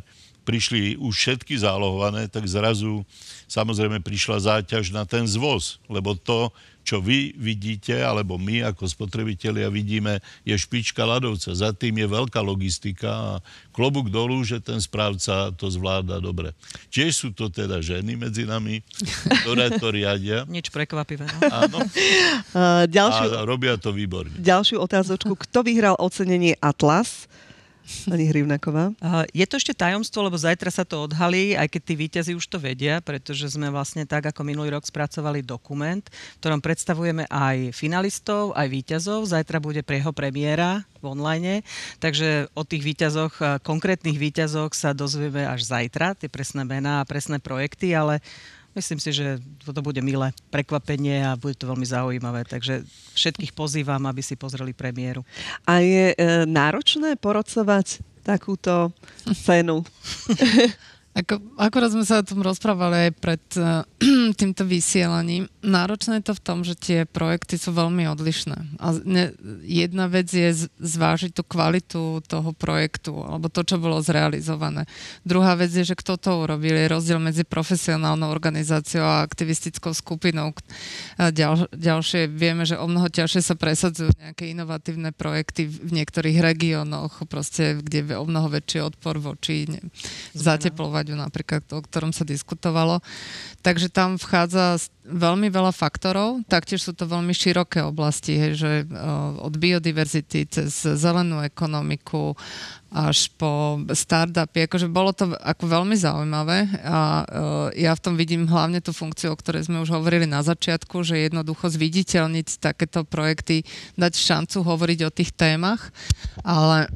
prišli už všetky zálohované, tak zrazu samozrejme prišla záťaž na ten zvoz, lebo to, čo vy vidíte, alebo my ako spotrebitelia vidíme, je špička ľadovca. Za tým je veľká logistika a klobúk dolu, že ten správca to zvláda dobre. Tiež sú to teda ženy medzi nami, ktoré to riadia. Nič prekvapivé. No? Áno. Uh, ďalšiu, A robia to výborne. ďalšiu otázočku. Kto vyhral ocenenie Atlas? Pani Hrivnaková. Uh, je to ešte tajomstvo, lebo zajtra sa to odhalí, aj keď tí víťazi už to vedia, pretože sme vlastne tak, ako minulý rok spracovali dokument, v ktorom predstavujeme aj finalistov, aj víťazov. Zajtra bude pre jeho premiéra v online, takže o tých víťazoch, konkrétnych víťazoch sa dozvieme až zajtra, tie presné mená a presné projekty, ale myslím si, že toto bude milé prekvapenie a bude to veľmi zaujímavé. Takže všetkých pozývam, aby si pozreli premiéru. A je e, náročné porocovať takúto cenu? Ako, akorát sme sa o tom rozprávali aj pred uh, týmto vysielaním. Náročné je to v tom, že tie projekty sú veľmi odlišné. A ne, jedna vec je z, zvážiť tú kvalitu toho projektu, alebo to, čo bolo zrealizované. Druhá vec je, že kto to urobil. Je rozdiel medzi profesionálnou organizáciou a aktivistickou skupinou. A ďal, ďalšie, vieme, že o mnoho ťažšie sa presadzujú nejaké inovatívne projekty v niektorých regiónoch, proste, kde je o mnoho väčší odpor voči ne, zateplovať napríklad, o ktorom sa diskutovalo. Takže tam vchádza veľmi veľa faktorov, taktiež sú to veľmi široké oblasti, hej, že od biodiverzity cez zelenú ekonomiku až po startupy. Akože bolo to ako veľmi zaujímavé a ja v tom vidím hlavne tú funkciu, o ktorej sme už hovorili na začiatku, že jednoducho zviditeľniť takéto projekty, dať šancu hovoriť o tých témach, ale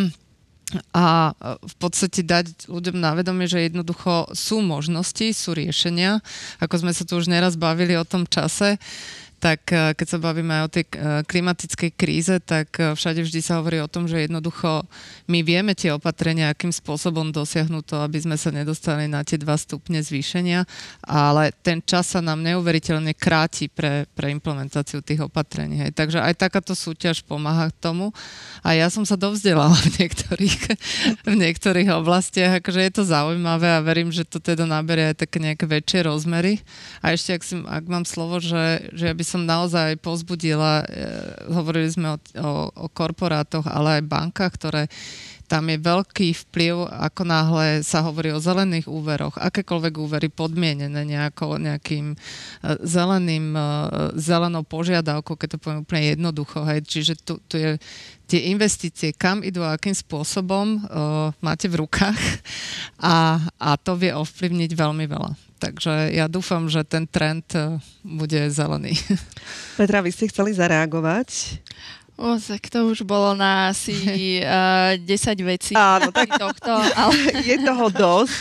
a v podstate dať ľuďom na vedomie, že jednoducho sú možnosti, sú riešenia. Ako sme sa tu už neraz bavili o tom čase, tak keď sa bavíme aj o tej klimatickej kríze, tak všade vždy sa hovorí o tom, že jednoducho my vieme tie opatrenia, akým spôsobom dosiahnuť to, aby sme sa nedostali na tie dva stupne zvýšenia, ale ten čas sa nám neuveriteľne kráti pre, pre implementáciu tých opatrení. Hej. Takže aj takáto súťaž pomáha tomu a ja som sa dovzdelala v niektorých, v niektorých oblastiach, akože je to zaujímavé a verím, že to teda naberie aj také nejaké väčšie rozmery. A ešte, ak, si, ak mám slovo, že, že ja by som naozaj povzbudila, e, hovorili sme o, o, o korporátoch, ale aj bankách, ktoré tam je veľký vplyv, ako náhle sa hovorí o zelených úveroch, akékoľvek úvery podmienené nejako, nejakým uh, zeleným, uh, zelenou požiadavkou, keď to poviem úplne jednoducho. Hej. Čiže tu, tu je tie investície, kam idú a akým spôsobom uh, máte v rukách a, a to vie ovplyvniť veľmi veľa. Takže ja dúfam, že ten trend uh, bude zelený. Petra, vy ste chceli zareagovať? O, tak to už bolo na asi uh, desať vecí. Áno, tak tohto, ale je toho dosť.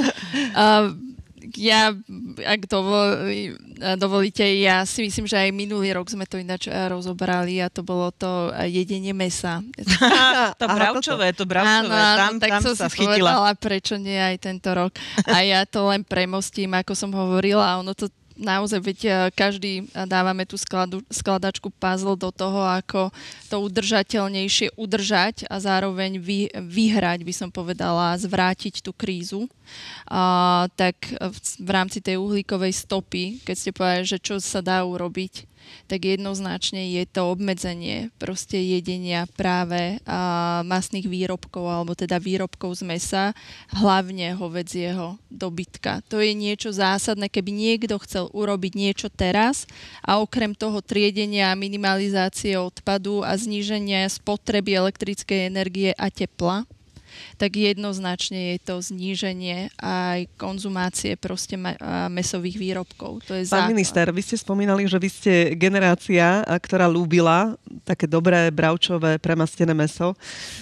uh, ja, ak dovolí, dovolíte, ja si myslím, že aj minulý rok sme to ináč rozobrali a to bolo to jedenie mäsa. to bravčové, to bravčové. Áno, áno, tam, tak tam som sa si chytila. povedala, prečo nie aj tento rok. A ja to len premostím, ako som hovorila, ono to naozaj, veď každý dávame tú skladu, skladačku puzzle do toho, ako to udržateľnejšie udržať a zároveň vy, vyhrať, by som povedala, zvrátiť tú krízu. Uh, tak v, v rámci tej uhlíkovej stopy, keď ste povedali, že čo sa dá urobiť, tak jednoznačne je to obmedzenie proste jedenia práve uh, masných výrobkov, alebo teda výrobkov z mäsa, hlavne hovedzieho dobytka. To je niečo zásadné, keby niekto chcel urobiť niečo teraz a okrem toho triedenia, minimalizácie odpadu a zníženia spotreby elektrickej energie a tepla, tak jednoznačne je to zníženie aj konzumácie proste mäsových výrobkov. To je Pán základ. minister, vy ste spomínali, že vy ste generácia, ktorá ľúbila také dobré bravčové premastené mäso.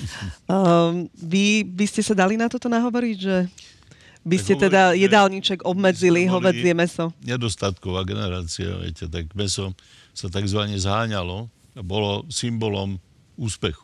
Um, vy by ste sa dali na toto nahovoriť, že by ste tak teda hovorím, jedálniček obmedzili boli hovädzie mäso? Nedostatková generácia, viete, tak mäso sa takzvané zháňalo a bolo symbolom úspechu.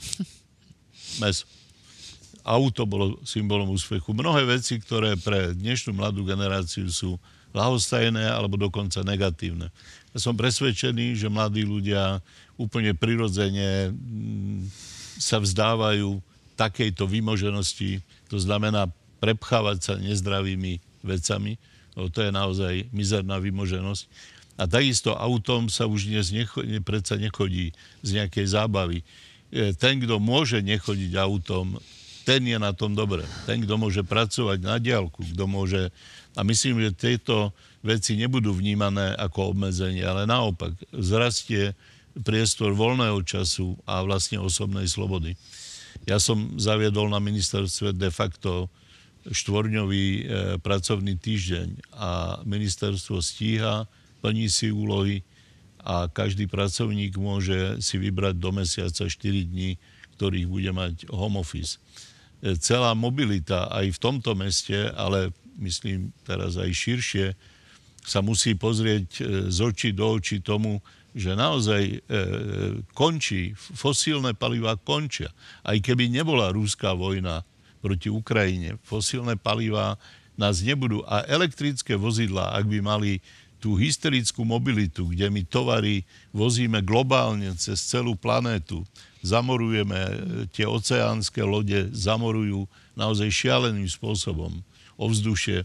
Mäso. Auto bolo symbolom úspechu. Mnohé veci, ktoré pre dnešnú mladú generáciu sú ľahostajné alebo dokonca negatívne. Ja som presvedčený, že mladí ľudia úplne prirodzene sa vzdávajú takejto vymoženosti. To znamená prepchávať sa nezdravými vecami, lebo to je naozaj mizerná vymoženosť. A takisto autom sa už dnes necho, predsa nechodí z nejakej zábavy. Ten, kto môže nechodiť autom, ten je na tom dobre. Ten, kto môže pracovať na diaľku, kto môže... A myslím, že tieto veci nebudú vnímané ako obmedzenie, ale naopak zrastie priestor voľného času a vlastne osobnej slobody. Ja som zaviedol na ministerstve de facto štvorňový e, pracovný týždeň a ministerstvo stíha, plní si úlohy a každý pracovník môže si vybrať do mesiaca štyri dní, ktorých bude mať home office. E, celá mobilita aj v tomto meste, ale myslím teraz aj širšie, sa musí pozrieť e, z očí do očí tomu, že naozaj e, končí, fosílne palivá končia. Aj keby nebola rúská vojna proti Ukrajine, fosílne palivá nás nebudú. A elektrické vozidlá, ak by mali tú hysterickú mobilitu, kde my tovary vozíme globálne cez celú planétu, zamorujeme, tie oceánske lode zamorujú naozaj šialeným spôsobom ovzdušie,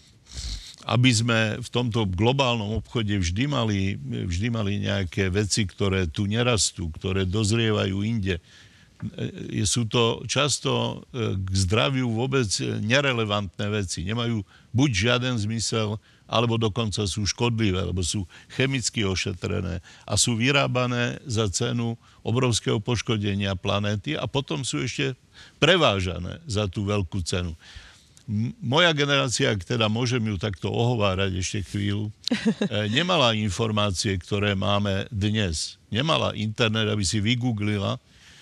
aby sme v tomto globálnom obchode vždy mali, vždy mali nejaké veci, ktoré tu nerastú, ktoré dozrievajú inde. Sú to často k zdraviu vôbec nerelevantné veci. Nemajú buď žiaden zmysel, alebo dokonca sú škodlivé, lebo sú chemicky ošetrené a sú vyrábané za cenu obrovského poškodenia planéty a potom sú ešte prevážané za tú veľkú cenu. Moja generácia, ak teda môžem ju takto ohovárať ešte chvíľu, nemala informácie, ktoré máme dnes. Nemala internet, aby si vygooglila,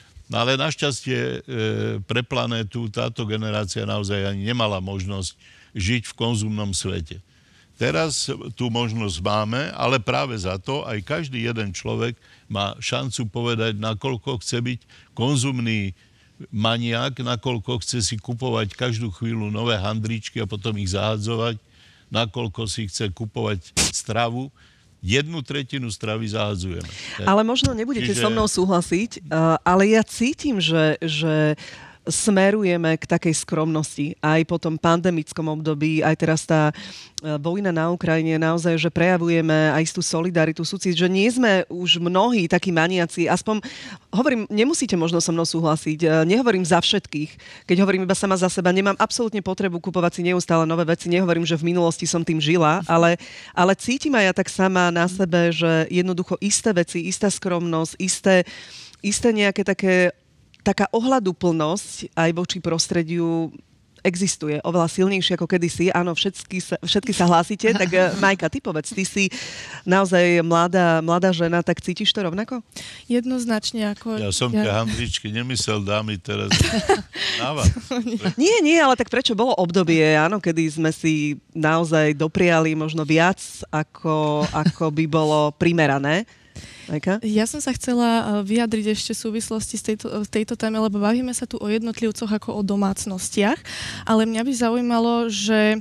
ale našťastie pre planétu táto generácia naozaj ani nemala možnosť žiť v konzumnom svete. Teraz tú možnosť máme, ale práve za to aj každý jeden človek má šancu povedať, nakoľko chce byť konzumný maniak, nakoľko chce si kupovať každú chvíľu nové handričky a potom ich zahadzovať, nakoľko si chce kupovať stravu. Jednu tretinu stravy zahadzujeme. Ale možno nebudete Čiže... so mnou súhlasiť, ale ja cítim, že, že smerujeme k takej skromnosti. Aj po tom pandemickom období, aj teraz tá vojna na Ukrajine, naozaj, že prejavujeme aj tú solidaritu, súcit, že nie sme už mnohí takí maniaci, aspoň hovorím, nemusíte možno so mnou súhlasiť, nehovorím za všetkých, keď hovorím iba sama za seba, nemám absolútne potrebu kupovať si neustále nové veci, nehovorím, že v minulosti som tým žila, ale, ale cítim aj ja tak sama na sebe, že jednoducho isté veci, istá skromnosť, isté, isté nejaké také taká ohľaduplnosť aj voči prostrediu existuje oveľa silnejšie ako kedysi. Áno, všetky sa, všetky sa hlásite, tak Majka, ty povedz, ty si naozaj mladá, mladá žena, tak cítiš to rovnako? Jednoznačne ako... Ja som ja... tie handričky nemyslel dámy teraz na vás. Nie, nie, ale tak prečo bolo obdobie, áno, kedy sme si naozaj dopriali možno viac, ako, ako by bolo primerané. Majka? Ja som sa chcela vyjadriť ešte v súvislosti s tejto, tejto téme, lebo bavíme sa tu o jednotlivcoch ako o domácnostiach, ale mňa by zaujímalo, že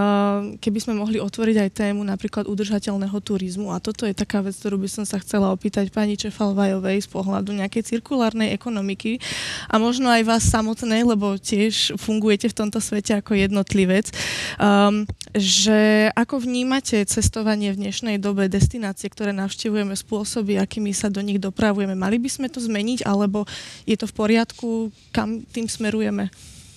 uh, keby sme mohli otvoriť aj tému napríklad udržateľného turizmu a toto je taká vec, ktorú by som sa chcela opýtať pani Čefalvajovej z pohľadu nejakej cirkulárnej ekonomiky a možno aj vás samotnej, lebo tiež fungujete v tomto svete ako jednotlivec, um, že ako vnímate cestovanie v dnešnej dobe, destinácie, ktoré navštevujeme, spôsoby, akými sa do nich dopravujeme. Mali by sme to zmeniť, alebo je to v poriadku, kam tým smerujeme?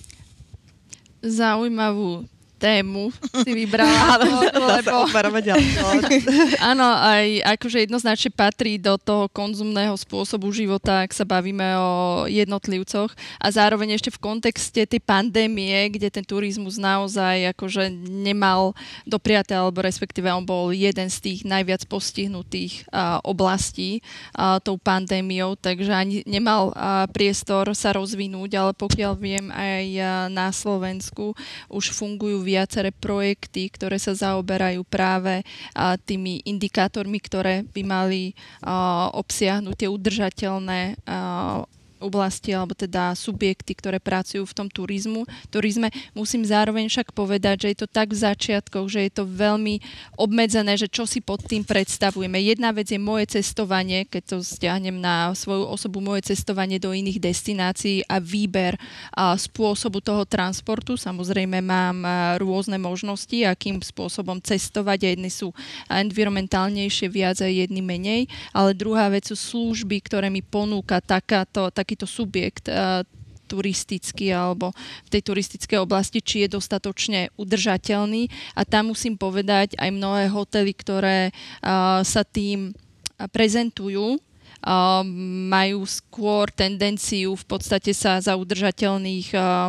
Zaujímavú tému si vybrala. lebo... Áno, aj akože jednoznačne patrí do toho konzumného spôsobu života, ak sa bavíme o jednotlivcoch a zároveň ešte v kontexte tej pandémie, kde ten turizmus naozaj akože nemal dopriaté, alebo respektíve on bol jeden z tých najviac postihnutých uh, oblastí uh, tou pandémiou, takže ani nemal uh, priestor sa rozvinúť, ale pokiaľ viem, aj uh, na Slovensku už fungujú viaceré projekty, ktoré sa zaoberajú práve a, tými indikátormi, ktoré by mali a, obsiahnuť tie udržateľné a, oblasti, alebo teda subjekty, ktoré pracujú v tom turizmu, turizme. Musím zároveň však povedať, že je to tak v začiatkoch, že je to veľmi obmedzené, že čo si pod tým predstavujeme. Jedna vec je moje cestovanie, keď to stiahnem na svoju osobu, moje cestovanie do iných destinácií a výber a spôsobu toho transportu. Samozrejme mám rôzne možnosti, akým spôsobom cestovať. Jedni sú environmentálnejšie viac a jedni menej, ale druhá vec sú služby, ktoré mi ponúka takáto, takýto subjekt uh, turistický alebo v tej turistickej oblasti, či je dostatočne udržateľný. A tam musím povedať aj mnohé hotely, ktoré uh, sa tým prezentujú, uh, majú skôr tendenciu v podstate sa za udržateľných uh,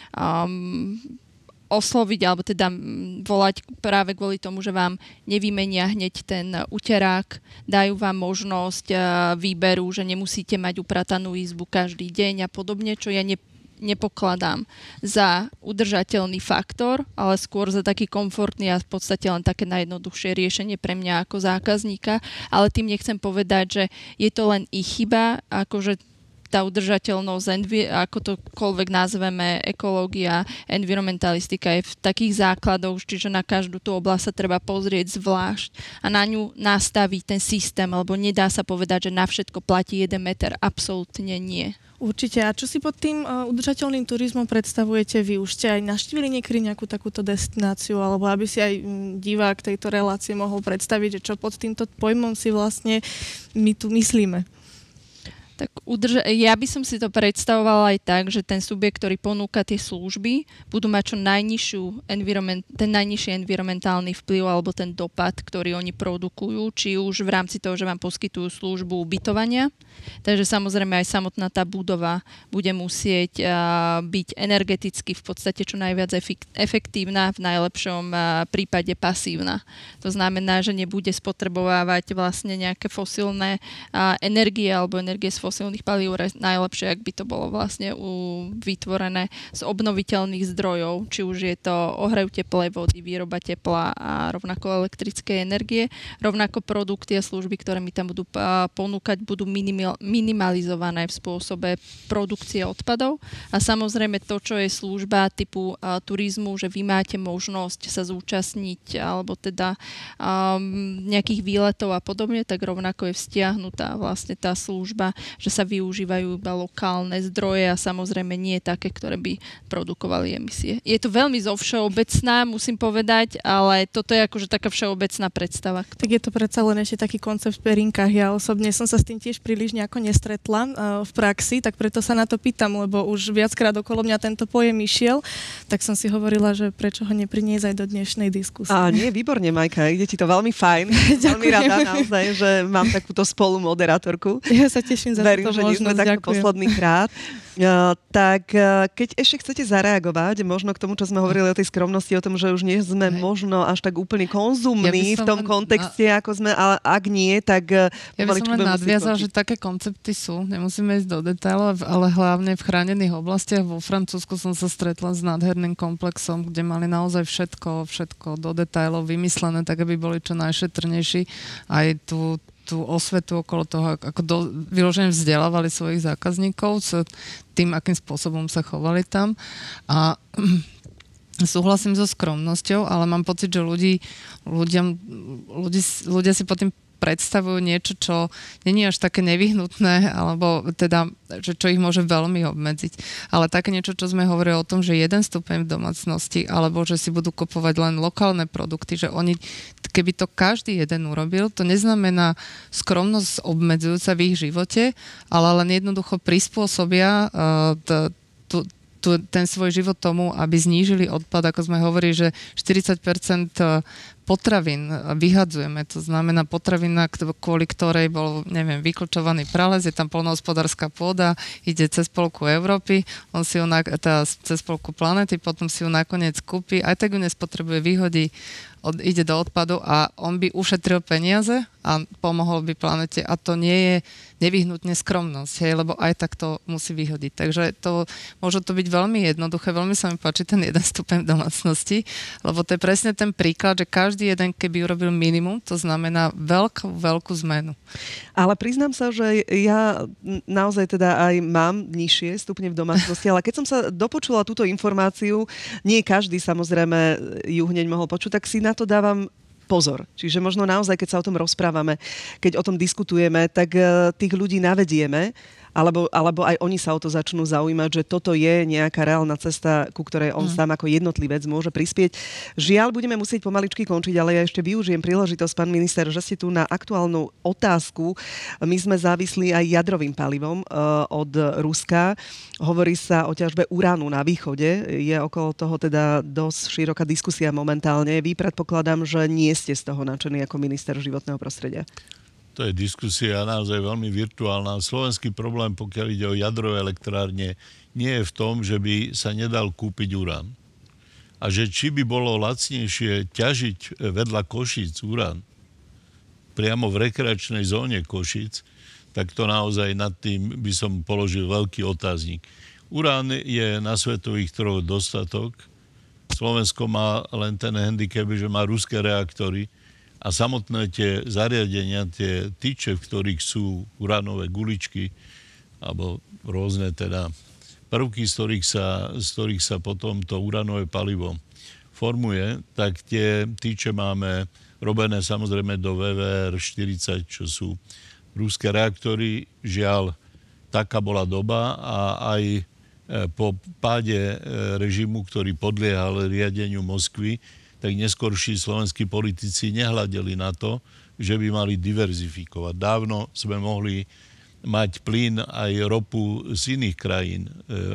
um, osloviť, alebo teda volať práve kvôli tomu, že vám nevymenia hneď ten uterák, dajú vám možnosť výberu, že nemusíte mať upratanú izbu každý deň a podobne, čo ja ne, nepokladám za udržateľný faktor, ale skôr za taký komfortný a v podstate len také najjednoduchšie riešenie pre mňa ako zákazníka. Ale tým nechcem povedať, že je to len ich chyba, akože tá udržateľnosť, ako to koľvek nazveme, ekológia, environmentalistika je v takých základoch, čiže na každú tú oblasť sa treba pozrieť zvlášť a na ňu nastaviť ten systém, lebo nedá sa povedať, že na všetko platí jeden meter. Absolútne nie. Určite. A čo si pod tým uh, udržateľným turizmom predstavujete vy? Už ste aj navštívili niekedy nejakú takúto destináciu, alebo aby si aj m, divák tejto relácie mohol predstaviť, že čo pod týmto pojmom si vlastne my tu myslíme? Tak udrž- ja by som si to predstavovala aj tak, že ten subjekt, ktorý ponúka tie služby, budú mať čo najnižšiu environment, ten najnižší environmentálny vplyv alebo ten dopad, ktorý oni produkujú, či už v rámci toho, že vám poskytujú službu ubytovania. Takže samozrejme aj samotná tá budova bude musieť uh, byť energeticky v podstate čo najviac efik- efektívna, v najlepšom uh, prípade pasívna. To znamená, že nebude spotrebovávať vlastne nejaké fosílne uh, energie alebo energie z fosílnych palív, najlepšie, ak by to bolo vlastne u, vytvorené z obnoviteľných zdrojov, či už je to ohrev teplej vody, výroba tepla a rovnako elektrické energie. Rovnako produkty a služby, ktoré mi tam budú uh, ponúkať, budú minimal, minimalizované v spôsobe produkcie odpadov. A samozrejme to, čo je služba typu uh, turizmu, že vy máte možnosť sa zúčastniť alebo teda um, nejakých výletov a podobne, tak rovnako je vzťahnutá vlastne tá služba, že sa využívajú iba lokálne zdroje a samozrejme nie také, ktoré by produkovali emisie. Je to veľmi zovšeobecná, musím povedať, ale toto je akože taká všeobecná predstava. Tak je to predsa len ešte taký koncept v perinkách. Ja osobne som sa s tým tiež príliš nejako nestretla uh, v praxi, tak preto sa na to pýtam, lebo už viackrát okolo mňa tento pojem išiel, tak som si hovorila, že prečo ho nepriniesť aj do dnešnej diskusie. Á, nie, výborne, Majka, ide ti to veľmi fajn. Veľmi rada naozaj, že mám takúto spolumoderátorku. Ja sa teším za Verím, že nie sme takto posledný krát. Uh, tak uh, keď ešte chcete zareagovať možno k tomu, čo sme hovorili o tej skromnosti, o tom, že už nie sme Hej. možno až tak úplne konzumní ja v tom kontexte, na... ako sme, ale ak nie, tak uh, ja by som len nadviazal, že také koncepty sú, nemusíme ísť do detailov, ale hlavne v chránených oblastiach. Vo Francúzsku som sa stretla s nádherným komplexom, kde mali naozaj všetko, všetko do detailov vymyslené, tak aby boli čo najšetrnejší. Aj tu tú osvetu okolo toho, ako do, vyložene vzdelávali svojich zákazníkov s tým, akým spôsobom sa chovali tam. A súhlasím so skromnosťou, ale mám pocit, že ľudí, ľudia, ľudí, ľudia si pod tým predstavujú niečo, čo nie je až také nevyhnutné, alebo teda, že čo ich môže veľmi obmedziť. Ale také niečo, čo sme hovorili o tom, že jeden stupeň v domácnosti, alebo že si budú kupovať len lokálne produkty, že oni, keby to každý jeden urobil, to neznamená skromnosť obmedzujúca v ich živote, ale len jednoducho prispôsobia uh, t- t- Tu, ten svoj život tomu, aby znížili odpad, ako sme hovorili, že štyridsať percent potravín vyhadzujeme. To znamená potravina, kvôli ktorej bol, neviem, vyklčovaný prales, je tam poľnohospodárska pôda, ide cez polku Európy, on si ju na, teda cez polku planety, potom si ju nakoniec kúpi, aj tak ju nespotrebuje, vyhodí, od, ide do odpadu a on by ušetril peniaze a pomohol by planete a to nie je nevyhnutne skromnosť, hej, lebo aj tak to musí vyhodiť. Takže to, môže to byť veľmi jednoduché, veľmi sa mi páči ten jeden stupeň domácnosti, lebo to je presne ten príklad, že každý každý jeden, keby urobil minimum, to znamená veľkú, veľkú zmenu. Ale priznám sa, že ja naozaj teda aj mám nižšie stupne v domácnosti, ale keď som sa dopočula túto informáciu, nie každý samozrejme ju hneď mohol počuť, tak si na to dávam pozor. Čiže možno naozaj, keď sa o tom rozprávame, keď o tom diskutujeme, tak tých ľudí navedieme, alebo, alebo aj oni sa o to začnú zaujímať, že toto je nejaká reálna cesta, ku ktorej on mm. sám ako jednotlivec môže prispieť. Žiaľ, budeme musieť pomaličky končiť, ale ja ešte využijem príležitosť, pán minister, že ste tu na aktuálnu otázku. My sme závislí aj jadrovým palivom uh, od Ruska. Hovorí sa o ťažbe uránu na východe. Je okolo toho teda dosť široká diskusia momentálne. Vy predpokladám, že nie ste z toho nadšení ako minister životného prostredia. To je diskusia naozaj veľmi virtuálna. Slovenský problém, pokiaľ ide o jadrové elektrárne, nie je v tom, že by sa nedal kúpiť urán. A že či by bolo lacnejšie ťažiť vedľa Košíc urán, priamo v rekreačnej zóne Košíc, tak to naozaj nad tým by som položil veľký otáznik. Urán je na svetových trhoch dostatok. Slovensko má len ten handicap, že má ruské reaktory, a samotné tie zariadenia, tie tyče, v ktorých sú uránové guličky, alebo rôzne teda prvky, z ktorých sa, z ktorých sa potom to uránové palivo formuje, tak tie tyče máme robené samozrejme do vé vé er štyridsať, čo sú ruské reaktory. Žiaľ, taká bola doba a aj po páde režimu, ktorý podliehal riadeniu Moskvy, tak neskorší slovenskí politici nehľadeli na to, že by mali diverzifikovať. Dávno sme mohli mať plyn aj ropu z iných krajín.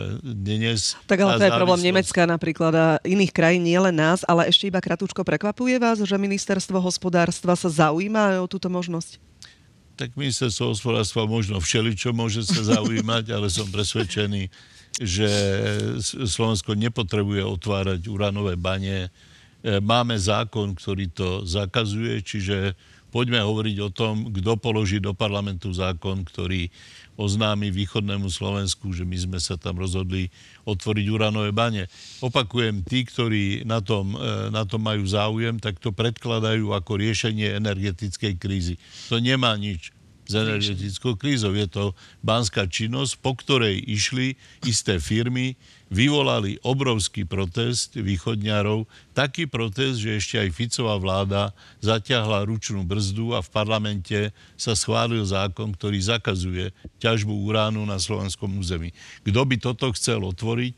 Dnes tak ale to je problém Nemecka napríklad a iných krajín, nie len nás, ale ešte iba kratučko prekvapuje vás, že ministerstvo hospodárstva sa zaujíma o túto možnosť? Tak ministerstvo hospodárstva možno všeličo môže sa zaujímať, ale som presvedčený, že Slovensko nepotrebuje otvárať uránové bane. Máme zákon, ktorý to zakazuje, čiže poďme hovoriť o tom, kto položí do parlamentu zákon, ktorý oznámi východnému Slovensku, že my sme sa tam rozhodli otvoriť uránové bane. Opakujem, tí, ktorí na tom, na tom majú záujem, tak to predkladajú ako riešenie energetickej krízy. To nemá nič s energetickou krízou. Je to banská činnosť, po ktorej išli isté firmy, vyvolali obrovský protest východňarov, taký protest, že ešte aj Ficová vláda zatiahla ručnú brzdu a v parlamente sa schválil zákon, ktorý zakazuje ťažbu uránu na slovenskom území. Kto by toto chcel otvoriť,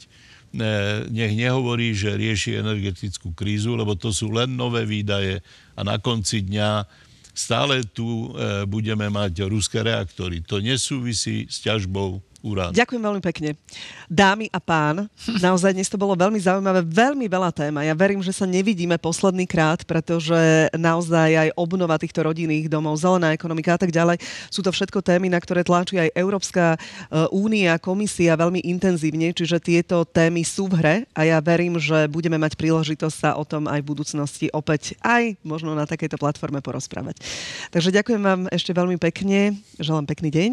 nech nehovorí, že rieši energetickú krízu, lebo to sú len nové výdaje a na konci dňa stále tu budeme mať ruské reaktory. To nesúvisí s ťažbou uránu. Ďakujem veľmi pekne. Dámy a pán, naozaj dnes to bolo veľmi zaujímavé, veľmi veľa tém a ja verím, že sa nevidíme posledný krát, pretože naozaj aj obnova týchto rodinných domov, zelená ekonomika a tak ďalej, sú to všetko témy, na ktoré tlačí aj Európska únia, komisia veľmi intenzívne, čiže tieto témy sú v hre a ja verím, že budeme mať príležitosť sa o tom aj v budúcnosti opäť aj možno na takejto platforme porozprávať. Takže ďakujem vám ešte veľmi pekne, želám pekný deň.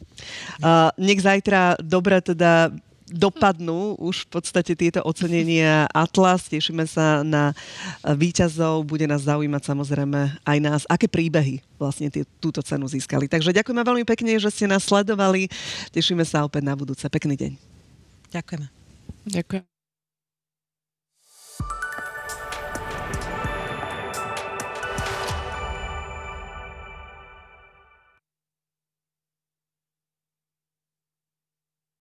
Uh, nech zajtra dobre teda dopadnú už v podstate tieto ocenenia Atlas. Tešíme sa na víťazov. Bude nás zaujímať samozrejme aj nás, aké príbehy vlastne tie, túto cenu získali. Takže ďakujeme veľmi pekne, že ste nás sledovali. Tešíme sa opäť na budúce. Pekný deň. Ďakujeme. Ďakujem.